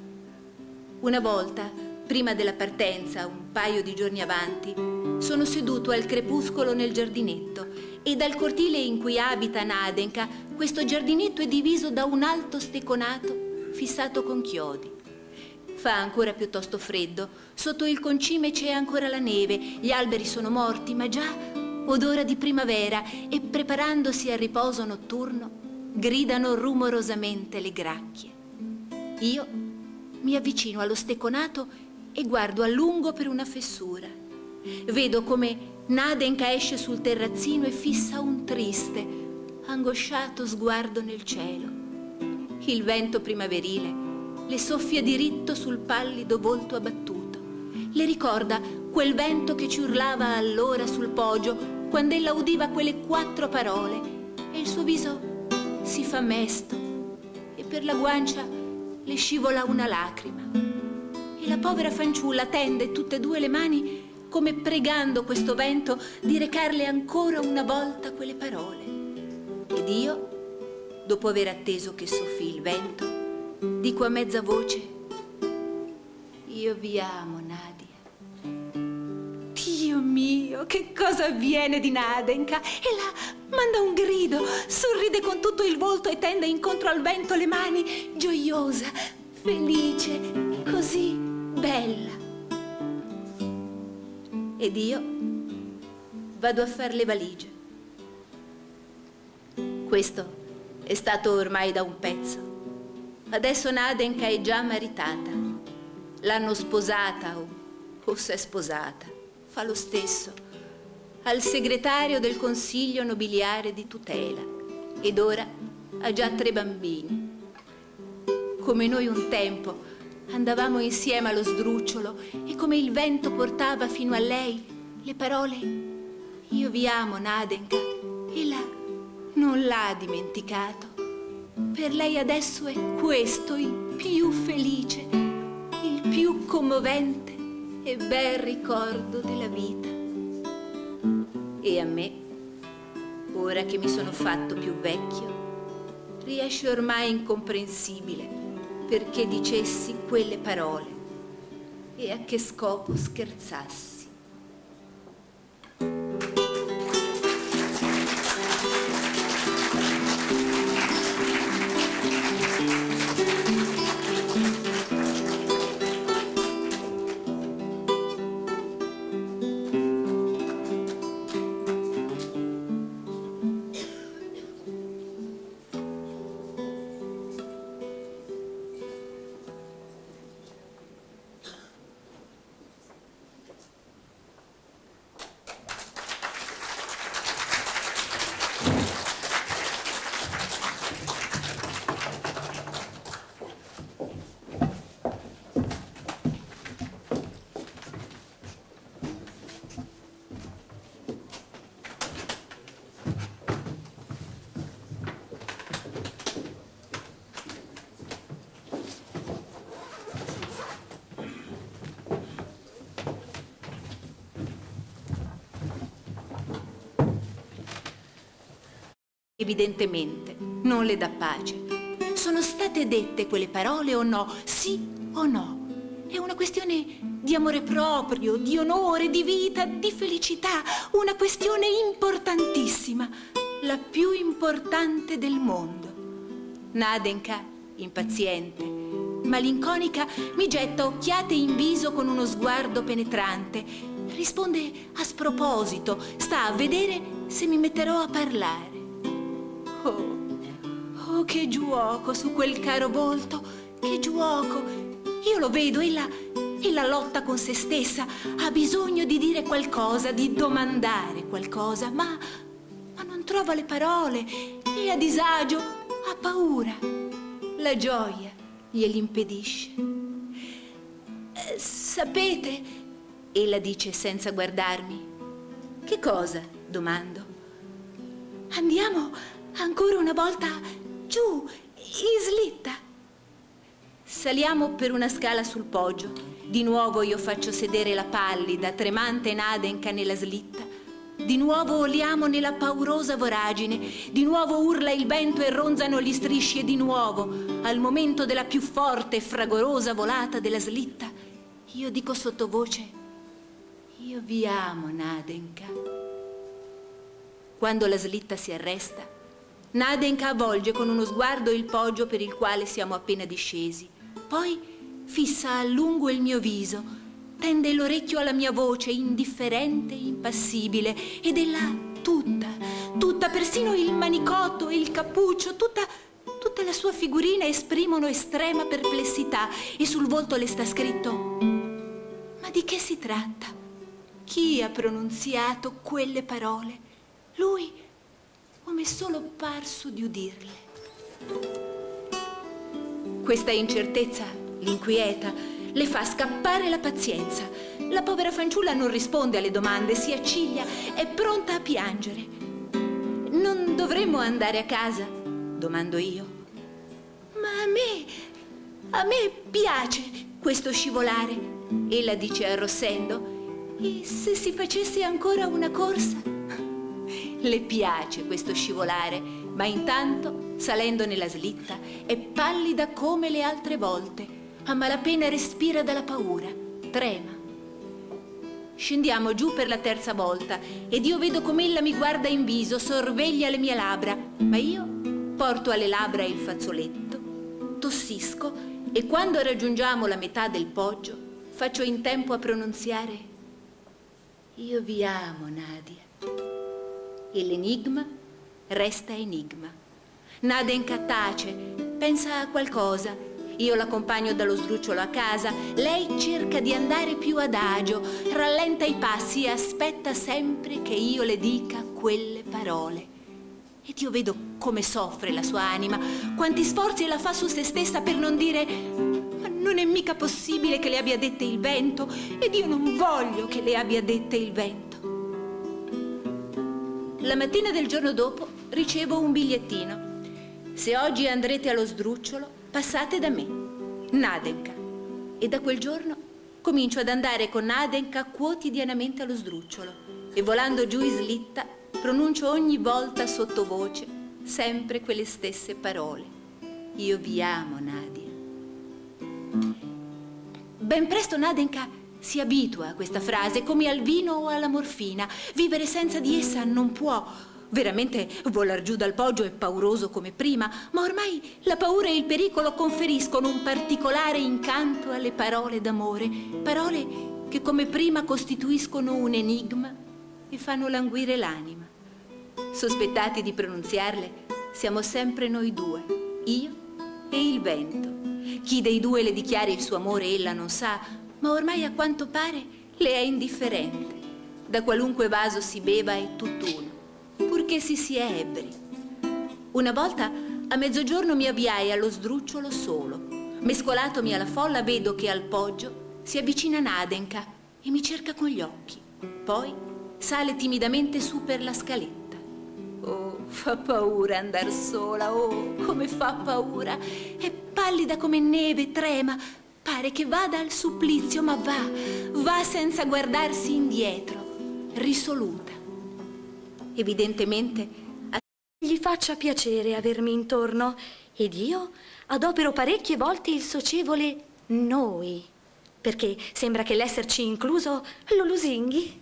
Una volta, prima della partenza, un paio di giorni avanti, sono seduto al crepuscolo nel giardinetto e dal cortile in cui abita Nadenka, questo giardinetto è diviso da un alto steconato fissato con chiodi. Fa ancora piuttosto freddo, sotto il concime c'è ancora la neve, gli alberi sono morti, ma già odora di primavera e preparandosi al riposo notturno gridano rumorosamente le gracchie. Io mi avvicino allo steconato e guardo a lungo per una fessura. Vedo come Nadenka esce sul terrazzino e fissa un triste, angosciato sguardo nel cielo. Il vento primaverile le soffia diritto sul pallido volto abbattuto. Le ricorda quel vento che ci urlava allora sul poggio quando ella udiva quelle quattro parole e il suo viso si fa mesto e per la guancia le scivola una lacrima. E la povera fanciulla tende tutte e due le mani come pregando questo vento di recarle ancora una volta quelle parole. Ed io, dopo aver atteso che soffi il vento, dico a mezza voce: io vi amo, Nadia. Dio mio, che cosa avviene di Nadenka? E là manda un grido, sorride con tutto il volto e tende incontro al vento le mani, gioiosa, felice, così bella. Ed io vado a far le valigie. Questo è stato ormai da un pezzo. Adesso Nadenka è già maritata. L'hanno sposata o, o s'è sposata. Fa lo stesso. Al segretario del Consiglio Nobiliare di Tutela. Ed ora ha già tre bambini. Come noi un tempo andavamo insieme allo sdrucciolo e come il vento portava fino a lei le parole «Io vi amo, Nadenka», ella non l'ha dimenticato. Per lei adesso è questo il più felice, il più commovente e bel ricordo della vita. E a me, ora che mi sono fatto più vecchio, riesce ormai incomprensibile perché dicessi quelle parole e a che scopo scherzassi. Evidentemente non le dà pace. Sono state dette quelle parole o no? Sì o no? È una questione di amore proprio, di onore, di vita, di felicità. Una questione importantissima, la più importante del mondo. Nadenka, impaziente, malinconica, mi getta occhiate in viso con uno sguardo penetrante. Risponde a sproposito, sta a vedere se mi metterò a parlare. Oh, oh, che giuoco su quel caro volto, che giuoco. Io lo vedo, ella, ella lotta con se stessa, ha bisogno di dire qualcosa, di domandare qualcosa, ma, ma non trova le parole, è a disagio, ha paura. La gioia gliel'impedisce. Eh, sapete, ella dice senza guardarmi. Che cosa? Domando. Andiamo ancora una volta giù, in slitta. Saliamo per una scala sul poggio. Di nuovo io faccio sedere la pallida, tremante Nadenka nella slitta. Di nuovo oliamo nella paurosa voragine. Di nuovo urla il vento e ronzano gli strisci. E di nuovo, al momento della più forte e fragorosa volata della slitta, io dico sottovoce: io vi amo, Nadenka. Quando la slitta si arresta, Nadenka avvolge con uno sguardo il poggio per il quale siamo appena discesi. Poi fissa a lungo il mio viso, tende l'orecchio alla mia voce, indifferente e impassibile, ed ella tutta, tutta, persino il manicotto e il cappuccio, tutta, tutta la sua figurina esprimono estrema perplessità e sul volto le sta scritto: ma di che si tratta? Chi ha pronunziato quelle parole? Lui? O m'è solo parso di udirle? Questa incertezza l'inquieta, le fa scappare la pazienza. La povera fanciulla non risponde alle domande, si acciglia, è pronta a piangere. Non dovremmo andare a casa? Domando io. Ma a me, a me piace questo scivolare, ella dice arrossendo. E se si facesse ancora una corsa? Le piace questo scivolare, ma intanto, salendo nella slitta, è pallida come le altre volte. A malapena respira dalla paura, trema. Scendiamo giù per la terza volta ed io vedo com'ella mi guarda in viso, sorveglia le mie labbra, ma io porto alle labbra il fazzoletto, tossisco e quando raggiungiamo la metà del poggio faccio in tempo a pronunziare: io vi amo, Nadia. E l'enigma resta enigma. Nadenka tace, pensa a qualcosa. Io l'accompagno dallo sdrucciolo a casa, lei cerca di andare più adagio, rallenta i passi e aspetta sempre che io le dica quelle parole. Ed io vedo come soffre la sua anima, quanti sforzi la fa su se stessa per non dire: ma non è mica possibile che le abbia dette il vento, ed io non voglio che le abbia dette il vento. La mattina del giorno dopo ricevo un bigliettino. Se oggi andrete allo sdrucciolo, passate da me, Nadenka. E da quel giorno comincio ad andare con Nadenka quotidianamente allo sdrucciolo e volando giù in slitta pronuncio ogni volta sottovoce sempre quelle stesse parole: io vi amo, Nadia. Ben presto Nadenka si abitua a questa frase come al vino o alla morfina. Vivere senza di essa non può. Veramente volar giù dal poggio è pauroso come prima, ma ormai la paura e il pericolo conferiscono un particolare incanto alle parole d'amore, parole che come prima costituiscono un enigma e fanno languire l'anima. Sospettati di pronunziarle, siamo sempre noi due, io e il vento. Chi dei due le dichiari il suo amore ella non sa, ma ormai a quanto pare le è indifferente. Da qualunque vaso si beva è tutt'uno, purché si sia ebbri. Una volta a mezzogiorno mi avviai allo sdrucciolo solo. Mescolatomi alla folla vedo che al poggio si avvicina Nadenka e mi cerca con gli occhi. Poi sale timidamente su per la scaletta. Oh, fa paura andar sola, oh, come fa paura. È pallida come neve, trema. Pare che vada al supplizio, ma va, va senza guardarsi indietro, risoluta. Evidentemente a... gli faccia piacere avermi intorno ed io adopero parecchie volte il socievole noi, perché sembra che l'esserci incluso lo lusinghi.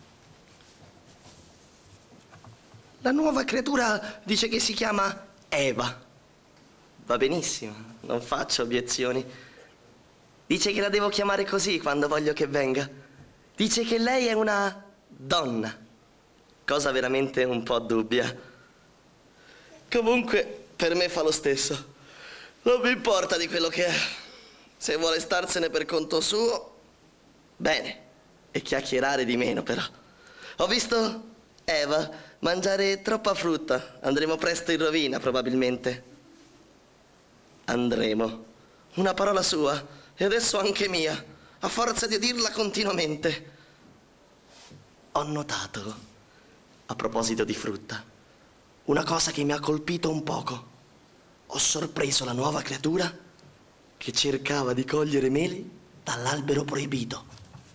La nuova creatura dice che si chiama Eva. Va benissimo, non faccio obiezioni. Dice che la devo chiamare così quando voglio che venga. Dice che lei è una donna, cosa veramente un po' dubbia. Comunque, per me fa lo stesso. Non mi importa di quello che è. Se vuole starsene per conto suo, bene. E chiacchierare di meno, però. Ho visto Eva mangiare troppa frutta. Andremo presto in rovina, probabilmente. Andremo. Una parola sua, e adesso anche mia, a forza di dirla continuamente. Ho notato, a proposito di frutta, una cosa che mi ha colpito un poco. Ho sorpreso la nuova creatura che cercava di cogliere meli dall'albero proibito.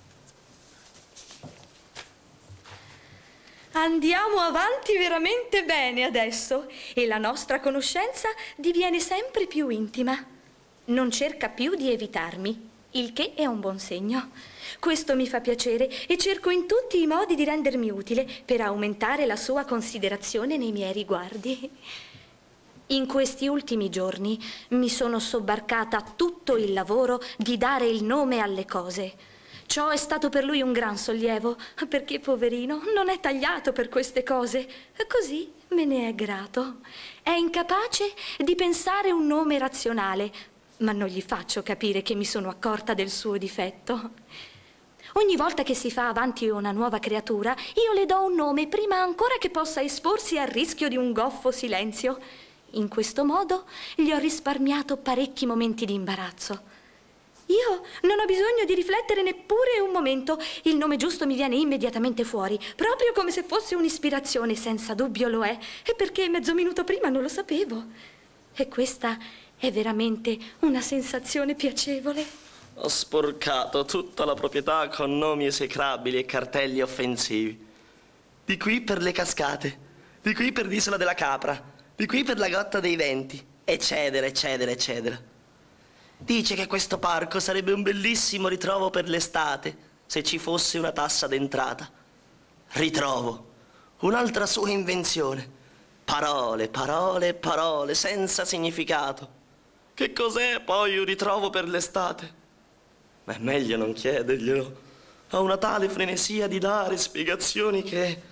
Andiamo avanti veramente bene adesso e la nostra conoscenza diviene sempre più intima. Non cerca più di evitarmi, il che è un buon segno. Questo mi fa piacere e cerco in tutti i modi di rendermi utile per aumentare la sua considerazione nei miei riguardi. In questi ultimi giorni mi sono sobbarcata tutto il lavoro di dare il nome alle cose. Ciò è stato per lui un gran sollievo, perché, poverino, non è tagliato per queste cose. Così me ne è grato. È incapace di pensare un nome razionale, ma non gli faccio capire che mi sono accorta del suo difetto. Ogni volta che si fa avanti una nuova creatura, io le do un nome prima ancora che possa esporsi al rischio di un goffo silenzio. In questo modo gli ho risparmiato parecchi momenti di imbarazzo. Io non ho bisogno di riflettere neppure un momento. Il nome giusto mi viene immediatamente fuori, proprio come se fosse un'ispirazione. Senza dubbio lo è, e perché mezzo minuto prima non lo sapevo. E questa è veramente una sensazione piacevole. Ho sporcato tutta la proprietà con nomi esecrabili e cartelli offensivi. Di qui per le cascate, di qui per l'Isola della Capra, di qui per la Grotta dei Venti, eccetera, eccetera, eccetera. Dice che questo parco sarebbe un bellissimo ritrovo per l'estate, se ci fosse una tassa d'entrata. Ritrovo, un'altra sua invenzione. Parole, parole, parole, senza significato. Che cos'è poi un ritrovo per l'estate? Ma è meglio non chiederglielo. Ho una tale frenesia di dare spiegazioni che...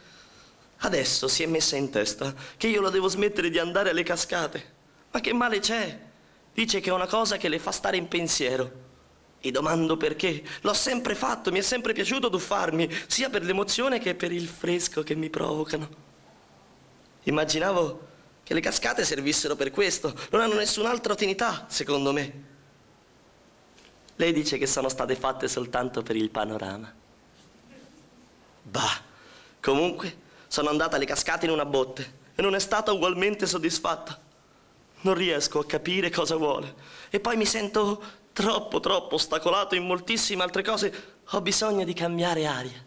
Adesso si è messa in testa che io la devo smettere di andare alle cascate. Ma che male c'è? Dice che è una cosa che le fa stare in pensiero. E domando perché. L'ho sempre fatto, mi è sempre piaciuto tuffarmi, sia per l'emozione che per il fresco che mi provocano. Immaginavo che le cascate servissero per questo. Non hanno nessun'altra utilità, secondo me. Lei dice che sono state fatte soltanto per il panorama. Bah, comunque sono andata alle cascate in una botte e non è stata ugualmente soddisfatta. Non riesco a capire cosa vuole. E poi mi sento troppo, troppo ostacolato in moltissime altre cose. Ho bisogno di cambiare aria.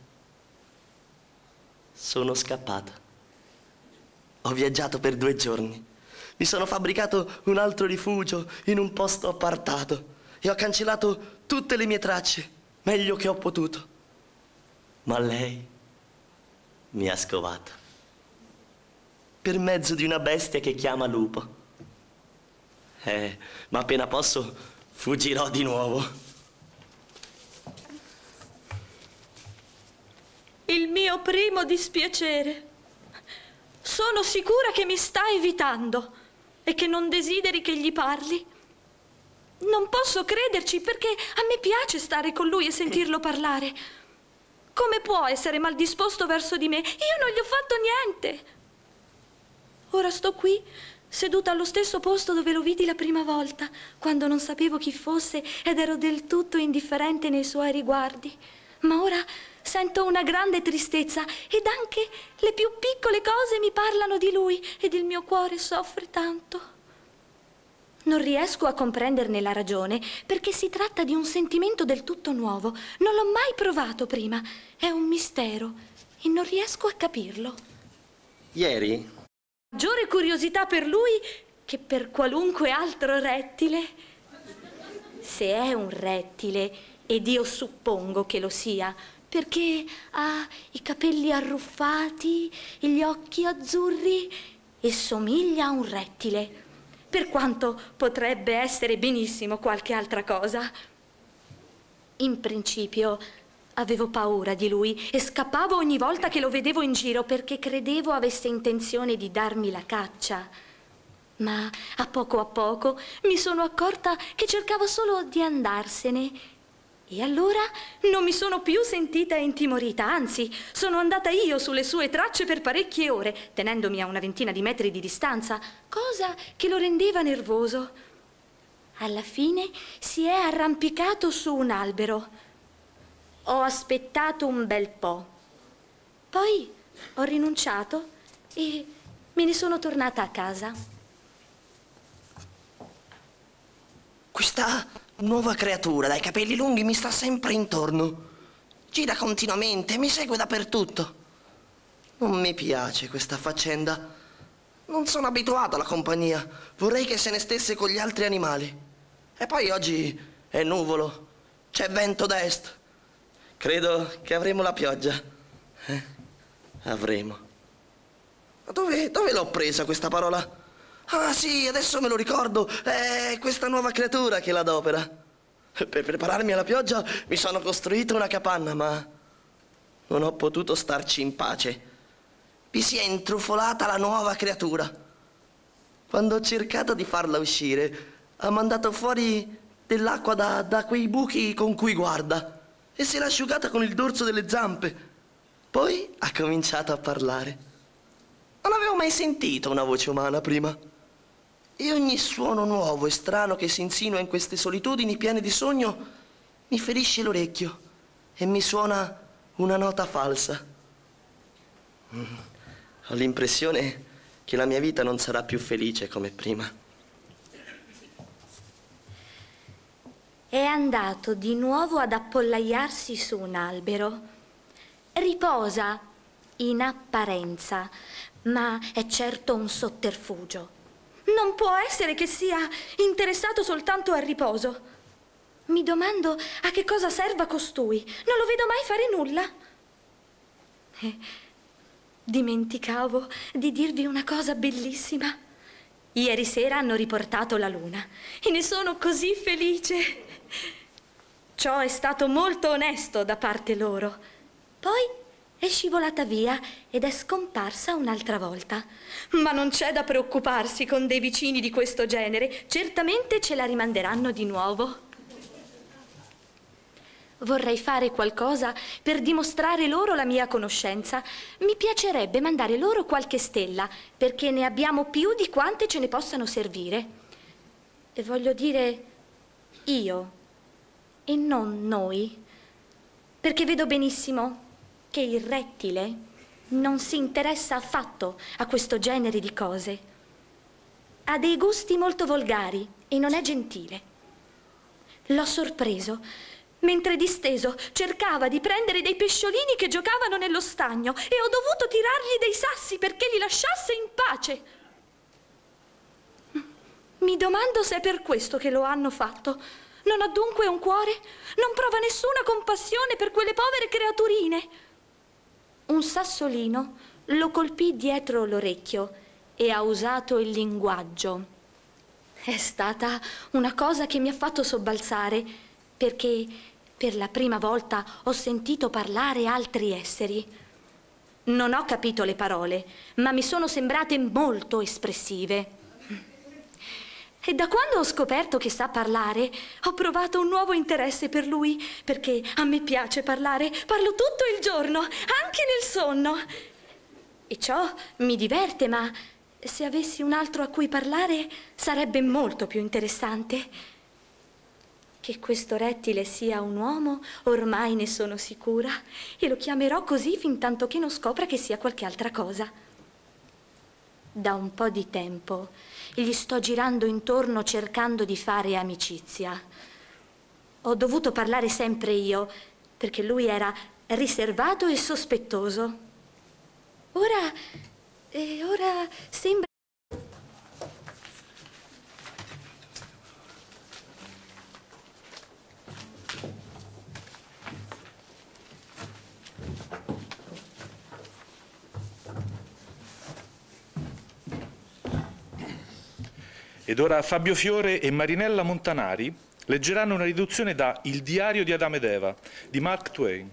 Sono scappato. Ho viaggiato per due giorni. Mi sono fabbricato un altro rifugio in un posto appartato e ho cancellato tutte le mie tracce, meglio che ho potuto. Ma lei mi ha scovato. Per mezzo di una bestia che chiama lupo. Eh, ma appena posso, fuggirò di nuovo. Il mio primo dispiacere. Sono sicura che mi sta evitando e che non desideri che gli parli. Non posso crederci perché a me piace stare con lui e sentirlo parlare. Come può essere mal disposto verso di me? Io non gli ho fatto niente. Ora sto qui, seduta allo stesso posto dove lo vidi la prima volta, quando non sapevo chi fosse ed ero del tutto indifferente nei suoi riguardi. Ma ora sento una grande tristezza ed anche le più piccole cose mi parlano di lui ed il mio cuore soffre tanto. Non riesco a comprenderne la ragione perché si tratta di un sentimento del tutto nuovo. Non l'ho mai provato prima. È un mistero e non riesco a capirlo. Ieri? Maggiore curiosità per lui che per qualunque altro rettile. Se è un rettile, ed io suppongo che lo sia, perché ha i capelli arruffati, gli occhi azzurri e somiglia a un rettile. Per quanto potrebbe essere benissimo qualche altra cosa. In principio avevo paura di lui e scappavo ogni volta che lo vedevo in giro perché credevo avesse intenzione di darmi la caccia. Ma a poco a poco mi sono accorta che cercava solo di andarsene. E allora non mi sono più sentita intimorita, anzi, sono andata io sulle sue tracce per parecchie ore, tenendomi a una ventina di metri di distanza, cosa che lo rendeva nervoso. Alla fine si è arrampicato su un albero. Ho aspettato un bel po'. Poi ho rinunciato e me ne sono tornata a casa. Questa nuova creatura dai capelli lunghi mi sta sempre intorno. Gira continuamente, mi segue dappertutto. Non mi piace questa faccenda. Non sono abituato alla compagnia. Vorrei che se ne stesse con gli altri animali. E poi oggi è nuvolo. C'è vento d'est. Credo che avremo la pioggia. Eh? Avremo. Ma dove, dove l'ho presa questa parola? Ah sì, adesso me lo ricordo, è questa nuova creatura che l'adopera. Per prepararmi alla pioggia mi sono costruito una capanna, ma non ho potuto starci in pace. Vi si è intrufolata la nuova creatura. Quando ho cercato di farla uscire, ha mandato fuori dell'acqua da, da quei buchi con cui guarda e si è asciugata con il dorso delle zampe. Poi ha cominciato a parlare. Non avevo mai sentito una voce umana prima. E ogni suono nuovo e strano che si insinua in queste solitudini piene di sogno mi ferisce l'orecchio e mi suona una nota falsa. Mm. Ho l'impressione che la mia vita non sarà più felice come prima. È andato di nuovo ad appollaiarsi su un albero. Riposa in apparenza, ma è certo un sotterfugio. Non può essere che sia interessato soltanto al riposo. Mi domando a che cosa serva costui. Non lo vedo mai fare nulla. Eh, dimenticavo di dirvi una cosa bellissima. Ieri sera hanno riportato la luna e ne sono così felice. Ciò è stato molto onesto da parte loro. Poi è scivolata via ed è scomparsa un'altra volta. Ma non c'è da preoccuparsi con dei vicini di questo genere, certamente ce la rimanderanno di nuovo. Vorrei fare qualcosa per dimostrare loro la mia conoscenza. Mi piacerebbe mandare loro qualche stella, perché ne abbiamo più di quante ce ne possano servire. E voglio dire io, e non noi, perché vedo benissimo che il rettile non si interessa affatto a questo genere di cose. Ha dei gusti molto volgari e non è gentile. L'ho sorpreso mentre disteso cercava di prendere dei pesciolini che giocavano nello stagno e ho dovuto tirargli dei sassi perché li lasciasse in pace. Mi domando se è per questo che lo hanno fatto. Non ha dunque un cuore? Non prova nessuna compassione per quelle povere creaturine? Un sassolino lo colpì dietro l'orecchio e ha usato il linguaggio. È stata una cosa che mi ha fatto sobbalzare, perché per la prima volta ho sentito parlare altri esseri. Non ho capito le parole, ma mi sono sembrate molto espressive. E da quando ho scoperto che sa parlare, ho provato un nuovo interesse per lui, perché a me piace parlare, parlo tutto il giorno, anche nel sonno. E ciò mi diverte, ma se avessi un altro a cui parlare sarebbe molto più interessante. Che questo rettile sia un uomo, ormai ne sono sicura, e lo chiamerò così fin tanto che non scopra che sia qualche altra cosa. Da un po' di tempo gli sto girando intorno cercando di fare amicizia. Ho dovuto parlare sempre io, perché lui era riservato e sospettoso. Ora, e ora sembra... Ed ora Fabio Fiore e Marinella Montanari leggeranno una riduzione da Il diario di Adamo ed Eva di Mark Twain.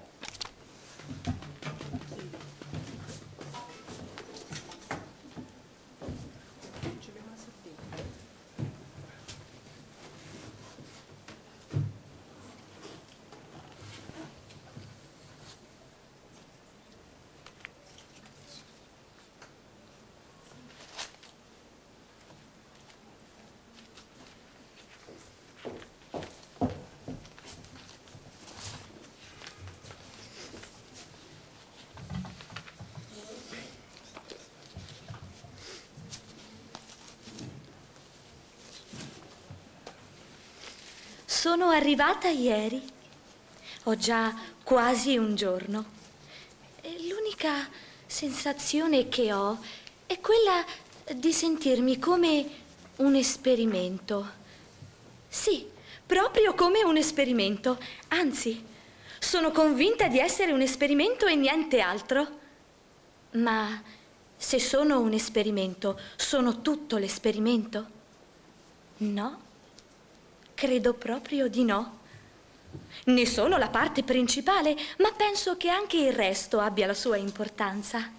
Sono arrivata ieri. Ho già quasi un giorno. E l'unica sensazione che ho è quella di sentirmi come un esperimento. Sì, proprio come un esperimento. Anzi, sono convinta di essere un esperimento e niente altro. Ma se sono un esperimento, sono tutto l'esperimento? No. Credo proprio di no. Ne sono la parte principale, ma penso che anche il resto abbia la sua importanza.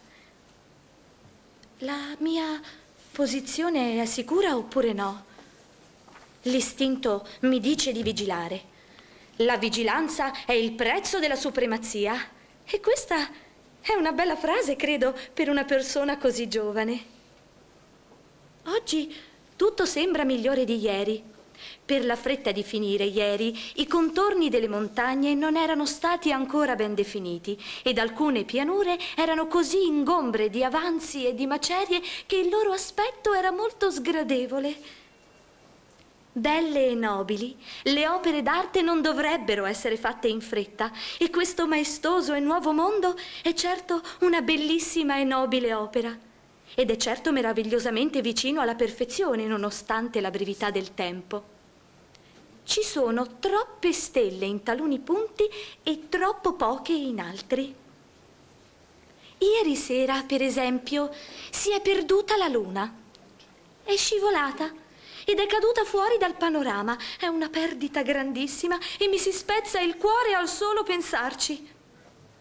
La mia posizione è sicura oppure no? L'istinto mi dice di vigilare. La vigilanza è il prezzo della supremazia. E questa è una bella frase, credo, per una persona così giovane. Oggi tutto sembra migliore di ieri. Per la fretta di finire ieri, i contorni delle montagne non erano stati ancora ben definiti ed alcune pianure erano così ingombre di avanzi e di macerie che il loro aspetto era molto sgradevole. Belle e nobili, le opere d'arte non dovrebbero essere fatte in fretta e questo maestoso e nuovo mondo è certo una bellissima e nobile opera ed è certo meravigliosamente vicino alla perfezione nonostante la brevità del tempo. Ci sono troppe stelle in taluni punti e troppo poche in altri. Ieri sera, per esempio, si è perduta la luna. È scivolata ed è caduta fuori dal panorama. È una perdita grandissima e mi si spezza il cuore al solo pensarci.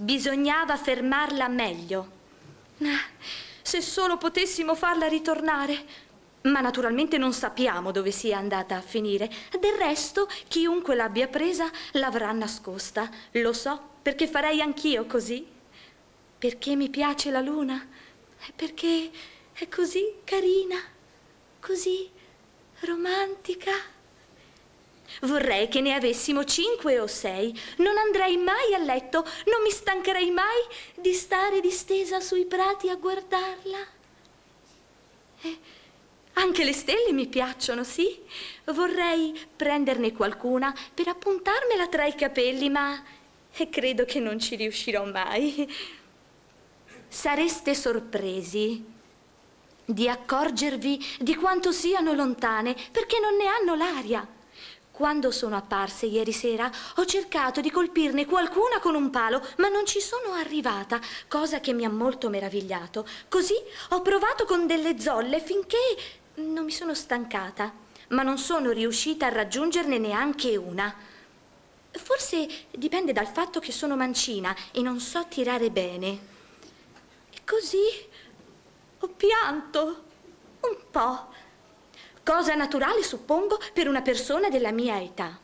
Bisognava fermarla meglio. Ah, se solo potessimo farla ritornare. Ma naturalmente non sappiamo dove sia andata a finire. Del resto, chiunque l'abbia presa l'avrà nascosta. Lo so, perché farei anch'io così. Perché mi piace la luna? Perché è così carina, così romantica. Vorrei che ne avessimo cinque o sei. Non andrei mai a letto, non mi stancherei mai di stare distesa sui prati a guardarla. E anche le stelle mi piacciono, sì. Vorrei prenderne qualcuna per appuntarmela tra i capelli, ma credo che non ci riuscirò mai. Sareste sorpresi di accorgervi di quanto siano lontane, perché non ne hanno l'aria. Quando sono apparse ieri sera ho cercato di colpirne qualcuna con un palo, ma non ci sono arrivata, cosa che mi ha molto meravigliato. Così ho provato con delle zolle finché non mi sono stancata, ma non sono riuscita a raggiungerne neanche una. Forse dipende dal fatto che sono mancina e non so tirare bene. E così ho pianto un po'. Cosa naturale, suppongo, per una persona della mia età.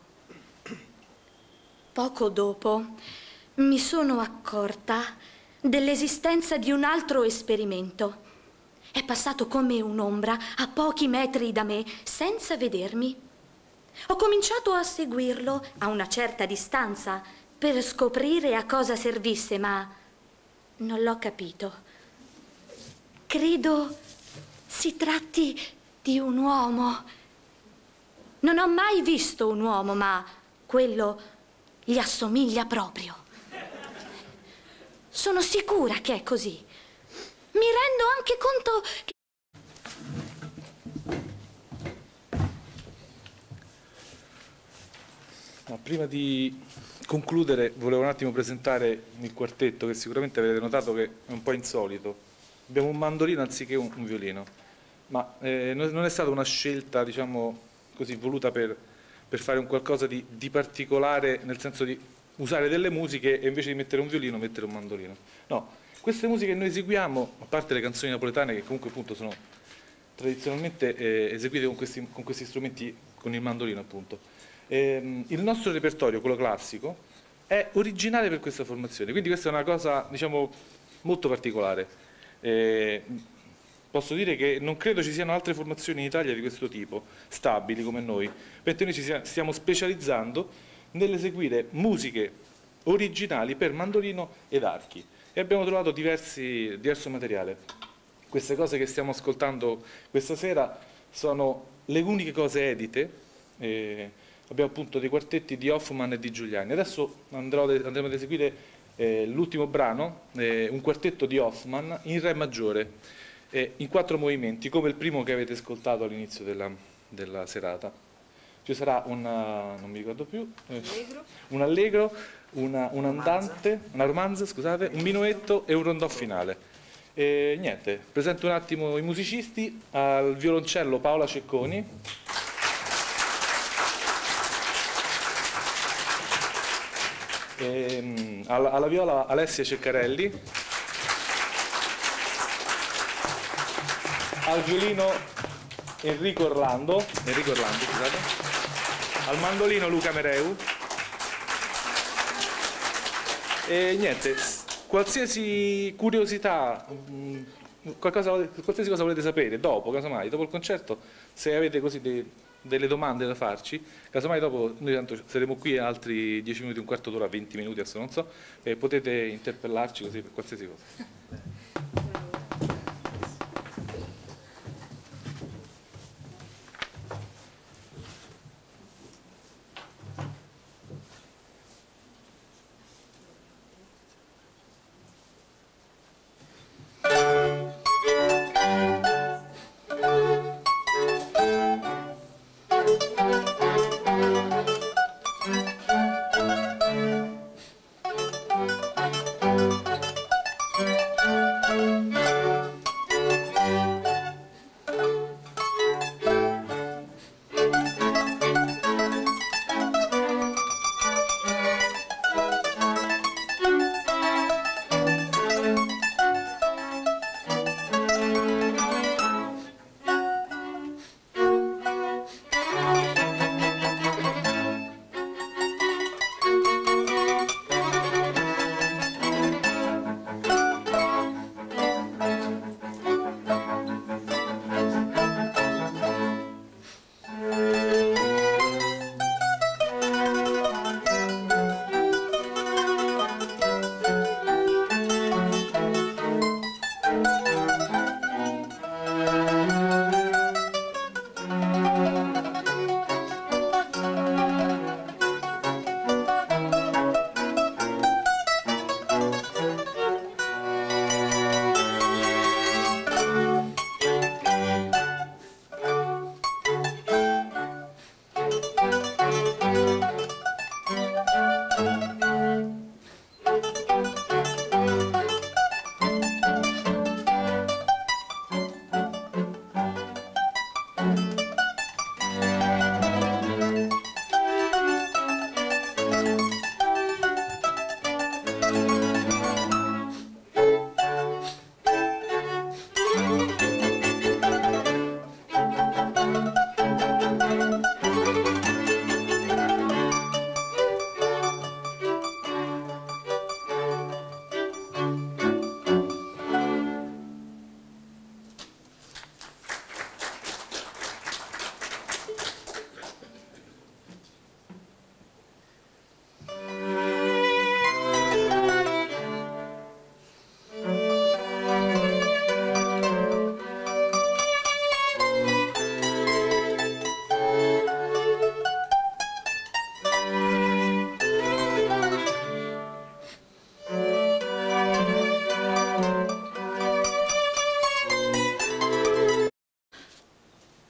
Poco dopo mi sono accorta dell'esistenza di un altro esperimento. È passato come un'ombra a pochi metri da me, senza vedermi. Ho cominciato a seguirlo a una certa distanza per scoprire a cosa servisse, ma non l'ho capito. Credo si tratti di un uomo. Non ho mai visto un uomo, ma quello gli assomiglia proprio. Sono sicura che è così. Mi rendo anche conto che... Ma prima di concludere volevo un attimo presentare il quartetto, che sicuramente avete notato che è un po' insolito. Abbiamo un mandolino anziché un, un violino, ma eh, non è stata una scelta, diciamo così, voluta per, per fare un qualcosa di, di particolare, nel senso di usare delle musiche e invece di mettere un violino mettere un mandolino. No, queste musiche che noi eseguiamo, a parte le canzoni napoletane che comunque appunto sono tradizionalmente eh, eseguite con questi, con questi strumenti, con il mandolino appunto, ehm, il nostro repertorio, quello classico, è originale per questa formazione, quindi questa è una cosa, diciamo, molto particolare. Eh, posso dire che non credo ci siano altre formazioni in Italia di questo tipo, stabili come noi, perché noi ci stiamo specializzando nell'eseguire musiche originali per mandolino ed archi e abbiamo trovato diversi, diverso materiale. Queste cose che stiamo ascoltando questa sera sono le uniche cose edite, eh, abbiamo appunto dei quartetti di Hoffman e di Giuliani. Adesso andrò, andremo ad eseguire Eh, l'ultimo brano, eh, un quartetto di Hoffman in Re maggiore, eh, in quattro movimenti, come il primo che avete ascoltato all'inizio della, della serata. Ci sarà una, non mi ricordo più, eh, un allegro, una, un andante, una romanza, scusate, un minuetto e un rondò finale. E niente, presento un attimo i musicisti. Al violoncello Paola Cecconi. E, alla, alla viola Alessia Ceccarelli, al violino Enrico Orlando, Enrico Orlando scusate, al mandolino Luca Mereu. E niente, qualsiasi curiosità, qualcosa, qualsiasi cosa volete sapere dopo, casomai, dopo il concerto, se avete così dei delle domande da farci, casomai dopo noi tanto saremo qui altri dieci minuti, un quarto d'ora, venti minuti, adesso non so, e potete interpellarci così per qualsiasi cosa.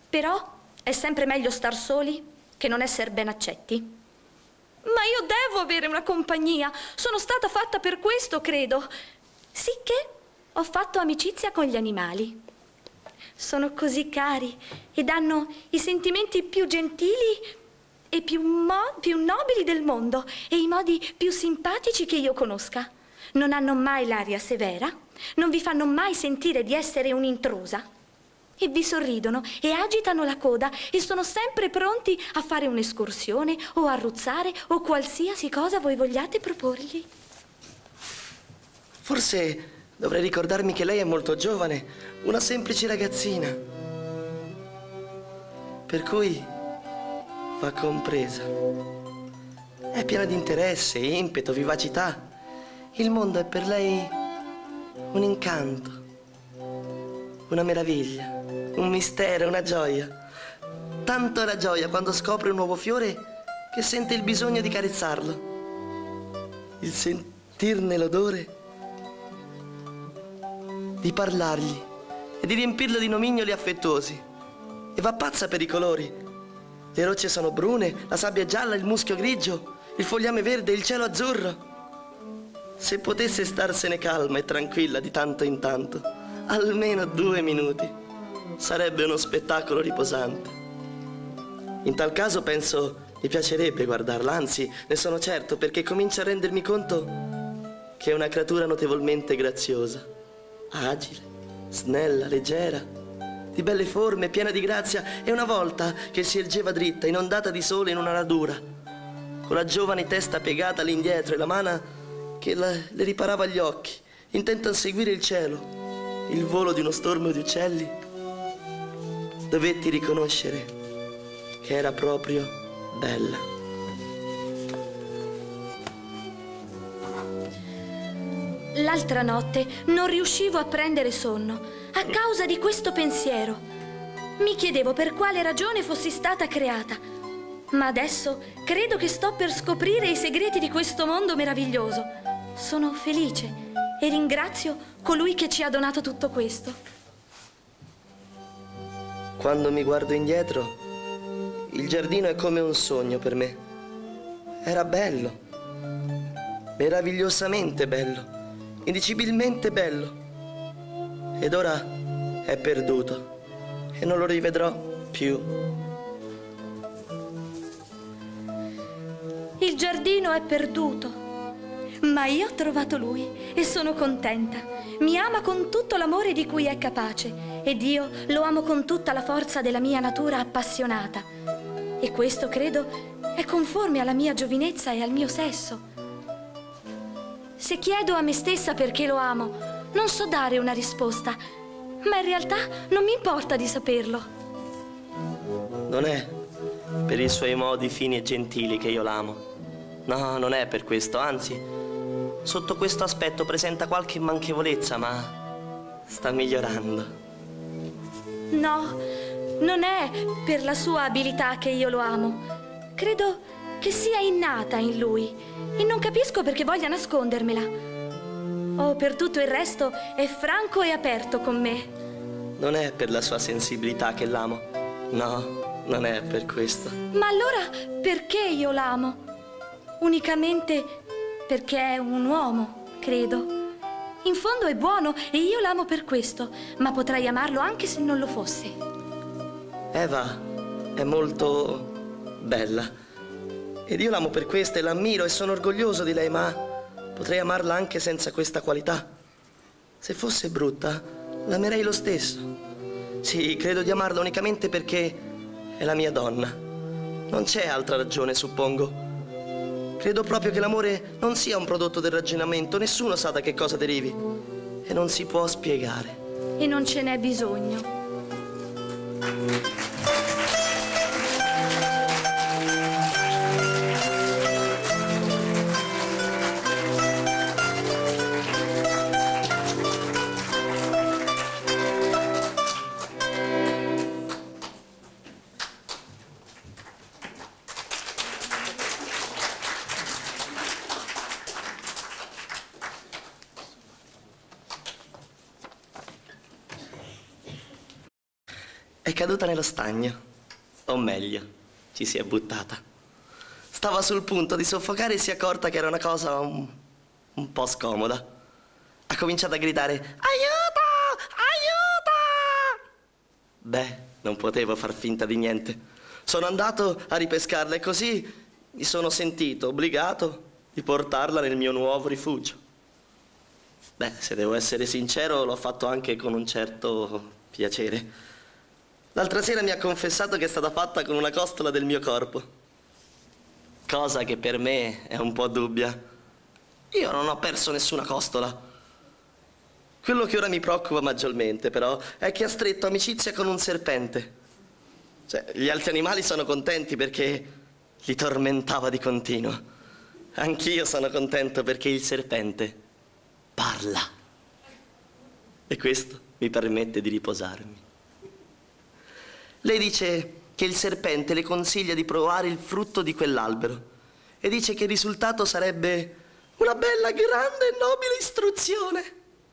Però è sempre meglio star soli che non essere ben accetti. Ma io devo avere una compagnia. Sono stata fatta per questo, credo. Sicché ho fatto amicizia con gli animali. Sono così cari ed hanno i sentimenti più gentili e più, mo- più nobili del mondo e i modi più simpatici che io conosca. Non hanno mai l'aria severa, non vi fanno mai sentire di essere un'intrusa e vi sorridono e agitano la coda e sono sempre pronti a fare un'escursione o a ruzzare o qualsiasi cosa voi vogliate proporgli. Forse dovrei ricordarmi che lei è molto giovane, una semplice ragazzina. Per cui va compresa. È piena di interesse, impeto, vivacità. Il mondo è per lei un incanto, una meraviglia, un mistero, una gioia. Tanto la gioia quando scopre un nuovo fiore che sente il bisogno di carezzarlo, il sentirne l'odore, di parlargli e di riempirlo di nomignoli affettuosi. E va pazza per i colori. Le rocce sono brune, la sabbia è gialla, il muschio grigio, il fogliame verde, il cielo azzurro. Se potesse starsene calma e tranquilla di tanto in tanto, almeno due minuti, sarebbe uno spettacolo riposante. In tal caso penso mi piacerebbe guardarla, anzi ne sono certo, perché comincio a rendermi conto che è una creatura notevolmente graziosa, agile, snella, leggera, di belle forme, piena di grazia, e una volta che si ergeva dritta, inondata di sole in una radura, con la giovane testa piegata all'indietro e la mano che la, le riparava gli occhi, intenta a seguire il cielo, il volo di uno stormo di uccelli, dovetti riconoscere che era proprio bella. L'altra notte non riuscivo a prendere sonno a causa di questo pensiero. Mi chiedevo per quale ragione fossi stata creata, ma adesso credo che sto per scoprire i segreti di questo mondo meraviglioso. Sono felice e ringrazio colui che ci ha donato tutto questo. Quando mi guardo indietro, il giardino è come un sogno per me. Era bello, meravigliosamente bello, indicibilmente bello. Ed ora è perduto e non lo rivedrò più. Il giardino è perduto, ma io ho trovato lui e sono contenta. Mi ama con tutto l'amore di cui è capace ed io lo amo con tutta la forza della mia natura appassionata. E questo, credo, è conforme alla mia giovinezza e al mio sesso. Se chiedo a me stessa perché lo amo, non so dare una risposta, ma in realtà non mi importa di saperlo. Non è per i suoi modi fini e gentili che io l'amo. No, non è per questo, anzi, sotto questo aspetto presenta qualche manchevolezza, ma sta migliorando. No, non è per la sua abilità che io lo amo. Credo che sia innata in lui e non capisco perché voglia nascondermela. Oh, per tutto il resto è franco e aperto con me. Non è per la sua sensibilità che l'amo. No, non è per questo. Ma allora perché io l'amo? Unicamente perché è un uomo, credo. In fondo è buono e io l'amo per questo, ma potrei amarlo anche se non lo fosse. Eva è molto bella ed io l'amo per questo e l'ammiro e sono orgoglioso di lei, ma potrei amarla anche senza questa qualità. Se fosse brutta, l'amerei lo stesso. Sì, credo di amarla unicamente perché è la mia donna. Non c'è altra ragione, suppongo. Credo proprio che l'amore non sia un prodotto del ragionamento, nessuno sa da che cosa derivi e non si può spiegare. E non ce n'è bisogno. è caduta nello stagno. O meglio, ci si è buttata. Stava sul punto di soffocare e si è accorta che era una cosa un, un po' scomoda. Ha cominciato a gridare: aiuto! Aiuto! Beh, non potevo far finta di niente. Sono andato a ripescarla e così mi sono sentito obbligato di portarla nel mio nuovo rifugio. Beh, se devo essere sincero, l'ho fatto anche con un certo piacere. L'altra sera mi ha confessato che è stata fatta con una costola del mio corpo, cosa che per me è un po' dubbia. Io non ho perso nessuna costola. Quello che ora mi preoccupa maggiormente, però, è che ha stretto amicizia con un serpente. Cioè, gli altri animali sono contenti perché li tormentava di continuo. Anch'io sono contento perché il serpente parla. E questo mi permette di riposarmi. Lei dice che il serpente le consiglia di provare il frutto di quell'albero e dice che il risultato sarebbe una bella, grande e nobile istruzione.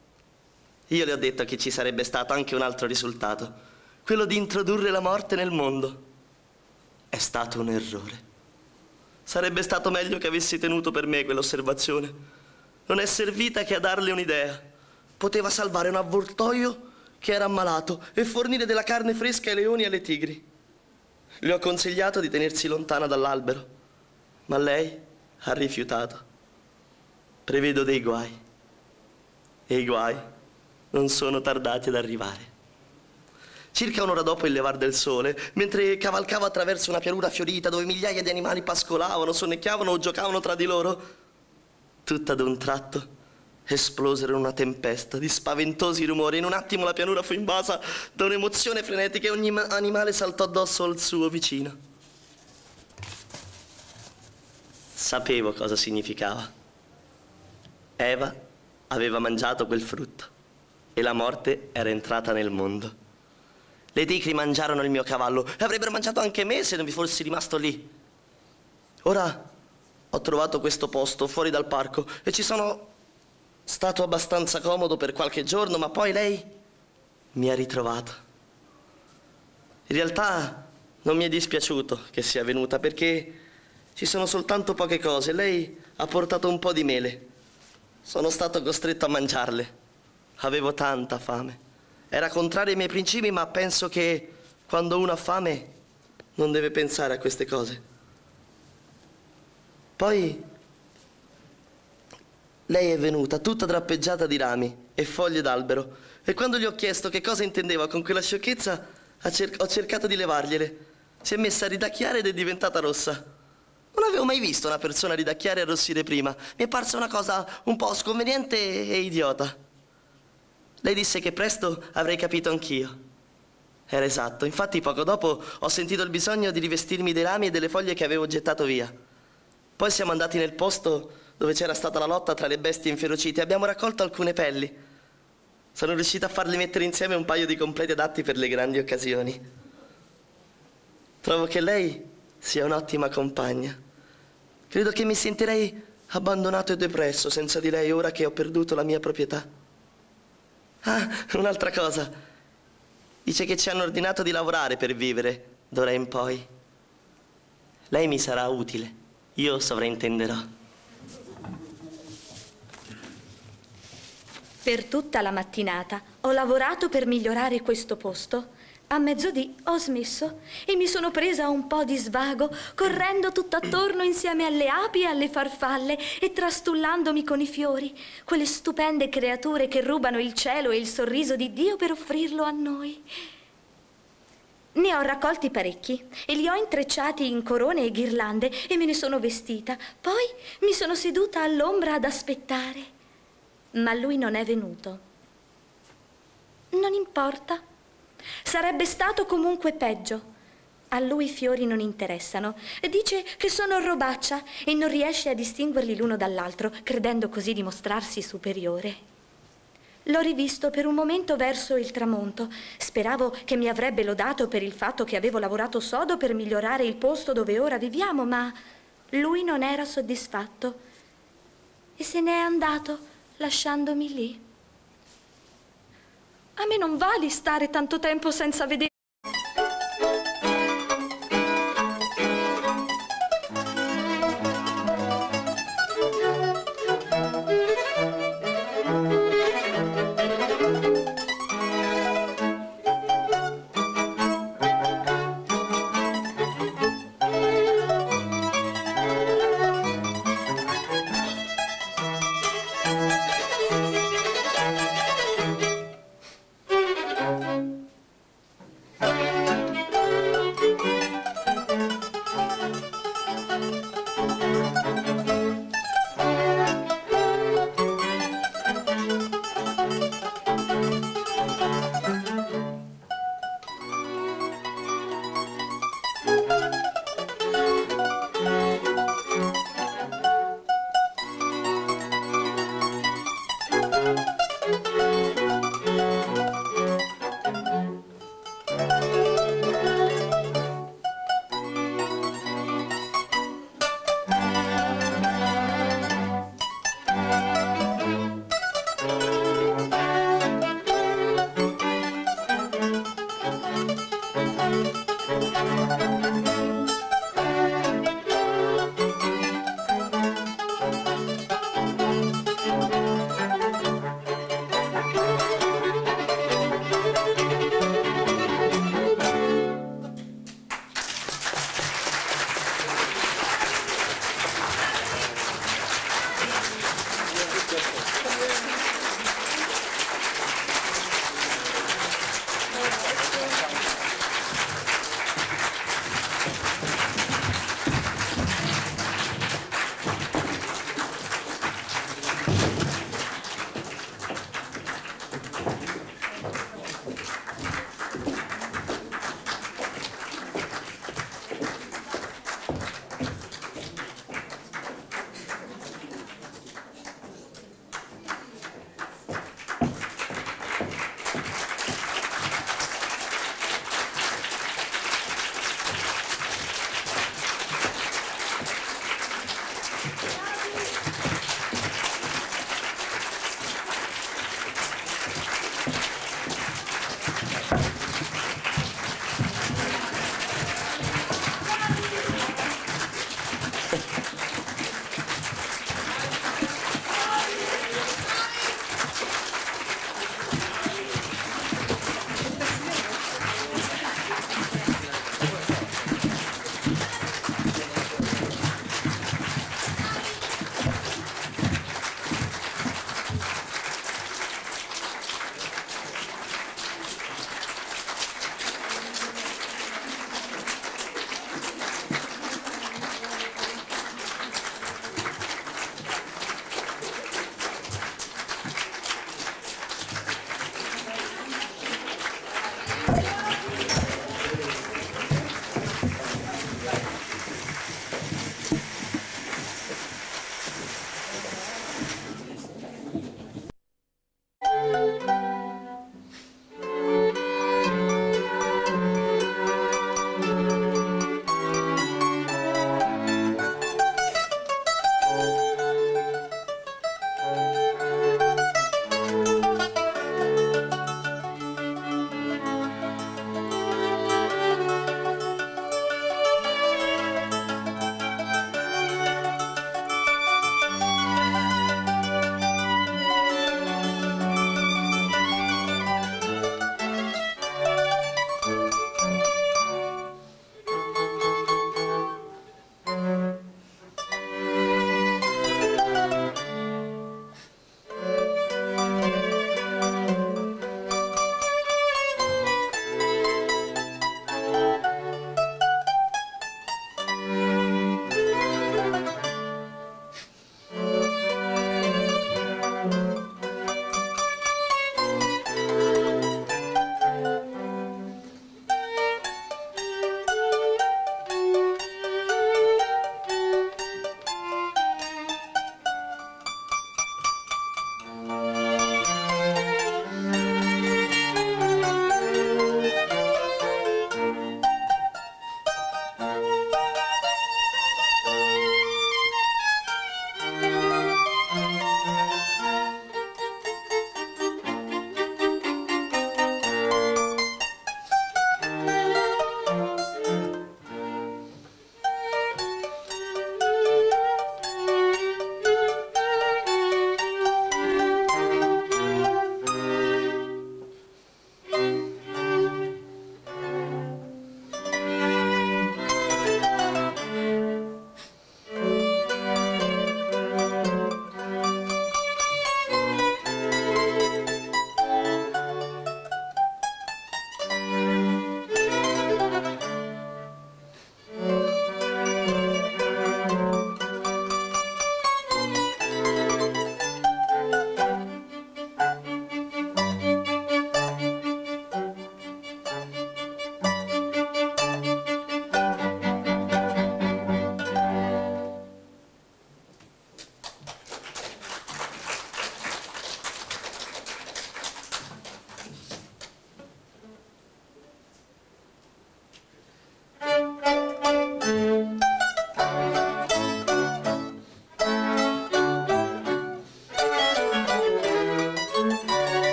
Io le ho detto che ci sarebbe stato anche un altro risultato, quello di introdurre la morte nel mondo. È stato un errore. Sarebbe stato meglio che avessi tenuto per me quell'osservazione. Non è servita che a darle un'idea. Poteva salvare un avvoltoio che era ammalato e fornire della carne fresca ai leoni e alle tigri. Le ho consigliato di tenersi lontana dall'albero, ma lei ha rifiutato. Prevedo dei guai, e i guai non sono tardati ad arrivare. Circa un'ora dopo il levar del sole, mentre cavalcavo attraverso una pianura fiorita dove migliaia di animali pascolavano, sonnecchiavano o giocavano tra di loro, tutto ad un tratto esplosero in una tempesta di spaventosi rumori. In un attimo la pianura fu invasa da un'emozione frenetica e ogni animale saltò addosso al suo vicino. Sapevo cosa significava. Eva aveva mangiato quel frutto e la morte era entrata nel mondo. Le tigri mangiarono il mio cavallo e avrebbero mangiato anche me se non vi fossi rimasto lì. Ora ho trovato questo posto fuori dal parco e ci sono stato abbastanza comodo per qualche giorno, ma poi lei mi ha ritrovato. In realtà non mi è dispiaciuto che sia venuta, perché ci sono soltanto poche cose. Lei ha portato un po' di mele. Sono stato costretto a mangiarle. Avevo tanta fame. Era contrario ai miei principi, ma penso che quando uno ha fame non deve pensare a queste cose. Poi lei è venuta tutta drappeggiata di rami e foglie d'albero e quando gli ho chiesto che cosa intendeva con quella sciocchezza ho cercato di levargliele. Si è messa a ridacchiare ed è diventata rossa. Non avevo mai visto una persona ridacchiare e arrossire prima. Mi è parsa una cosa un po' sconveniente e idiota. Lei disse che presto avrei capito anch'io. Era esatto. Infatti poco dopo ho sentito il bisogno di rivestirmi dei rami e delle foglie che avevo gettato via. Poi siamo andati nel posto dove c'era stata la lotta tra le bestie inferocite e abbiamo raccolto alcune pelli. Sono riuscita a farli mettere insieme un paio di completi adatti per le grandi occasioni. Trovo che lei sia un'ottima compagna. Credo che mi sentirei abbandonato e depresso senza di lei ora che ho perduto la mia proprietà. Ah, un'altra cosa. Dice che ci hanno ordinato di lavorare per vivere d'ora in poi. Lei mi sarà utile. Io sovraintenderò. Per tutta la mattinata ho lavorato per migliorare questo posto. A mezzodì ho smesso e mi sono presa un po' di svago, correndo tutto attorno insieme alle api e alle farfalle e trastullandomi con i fiori, quelle stupende creature che rubano il cielo e il sorriso di Dio per offrirlo a noi. Ne ho raccolti parecchi e li ho intrecciati in corone e ghirlande e me ne sono vestita. Poi mi sono seduta all'ombra ad aspettare. Ma lui non è venuto. Non importa. Sarebbe stato comunque peggio. A lui i fiori non interessano. Dice che sono robaccia e non riesce a distinguerli l'uno dall'altro, credendo così di mostrarsi superiore. L'ho rivisto per un momento verso il tramonto. Speravo che mi avrebbe lodato per il fatto che avevo lavorato sodo per migliorare il posto dove ora viviamo, ma lui non era soddisfatto e se n'è andato lasciandomi lì. A me non va di stare tanto tempo senza vedere.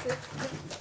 Grazie.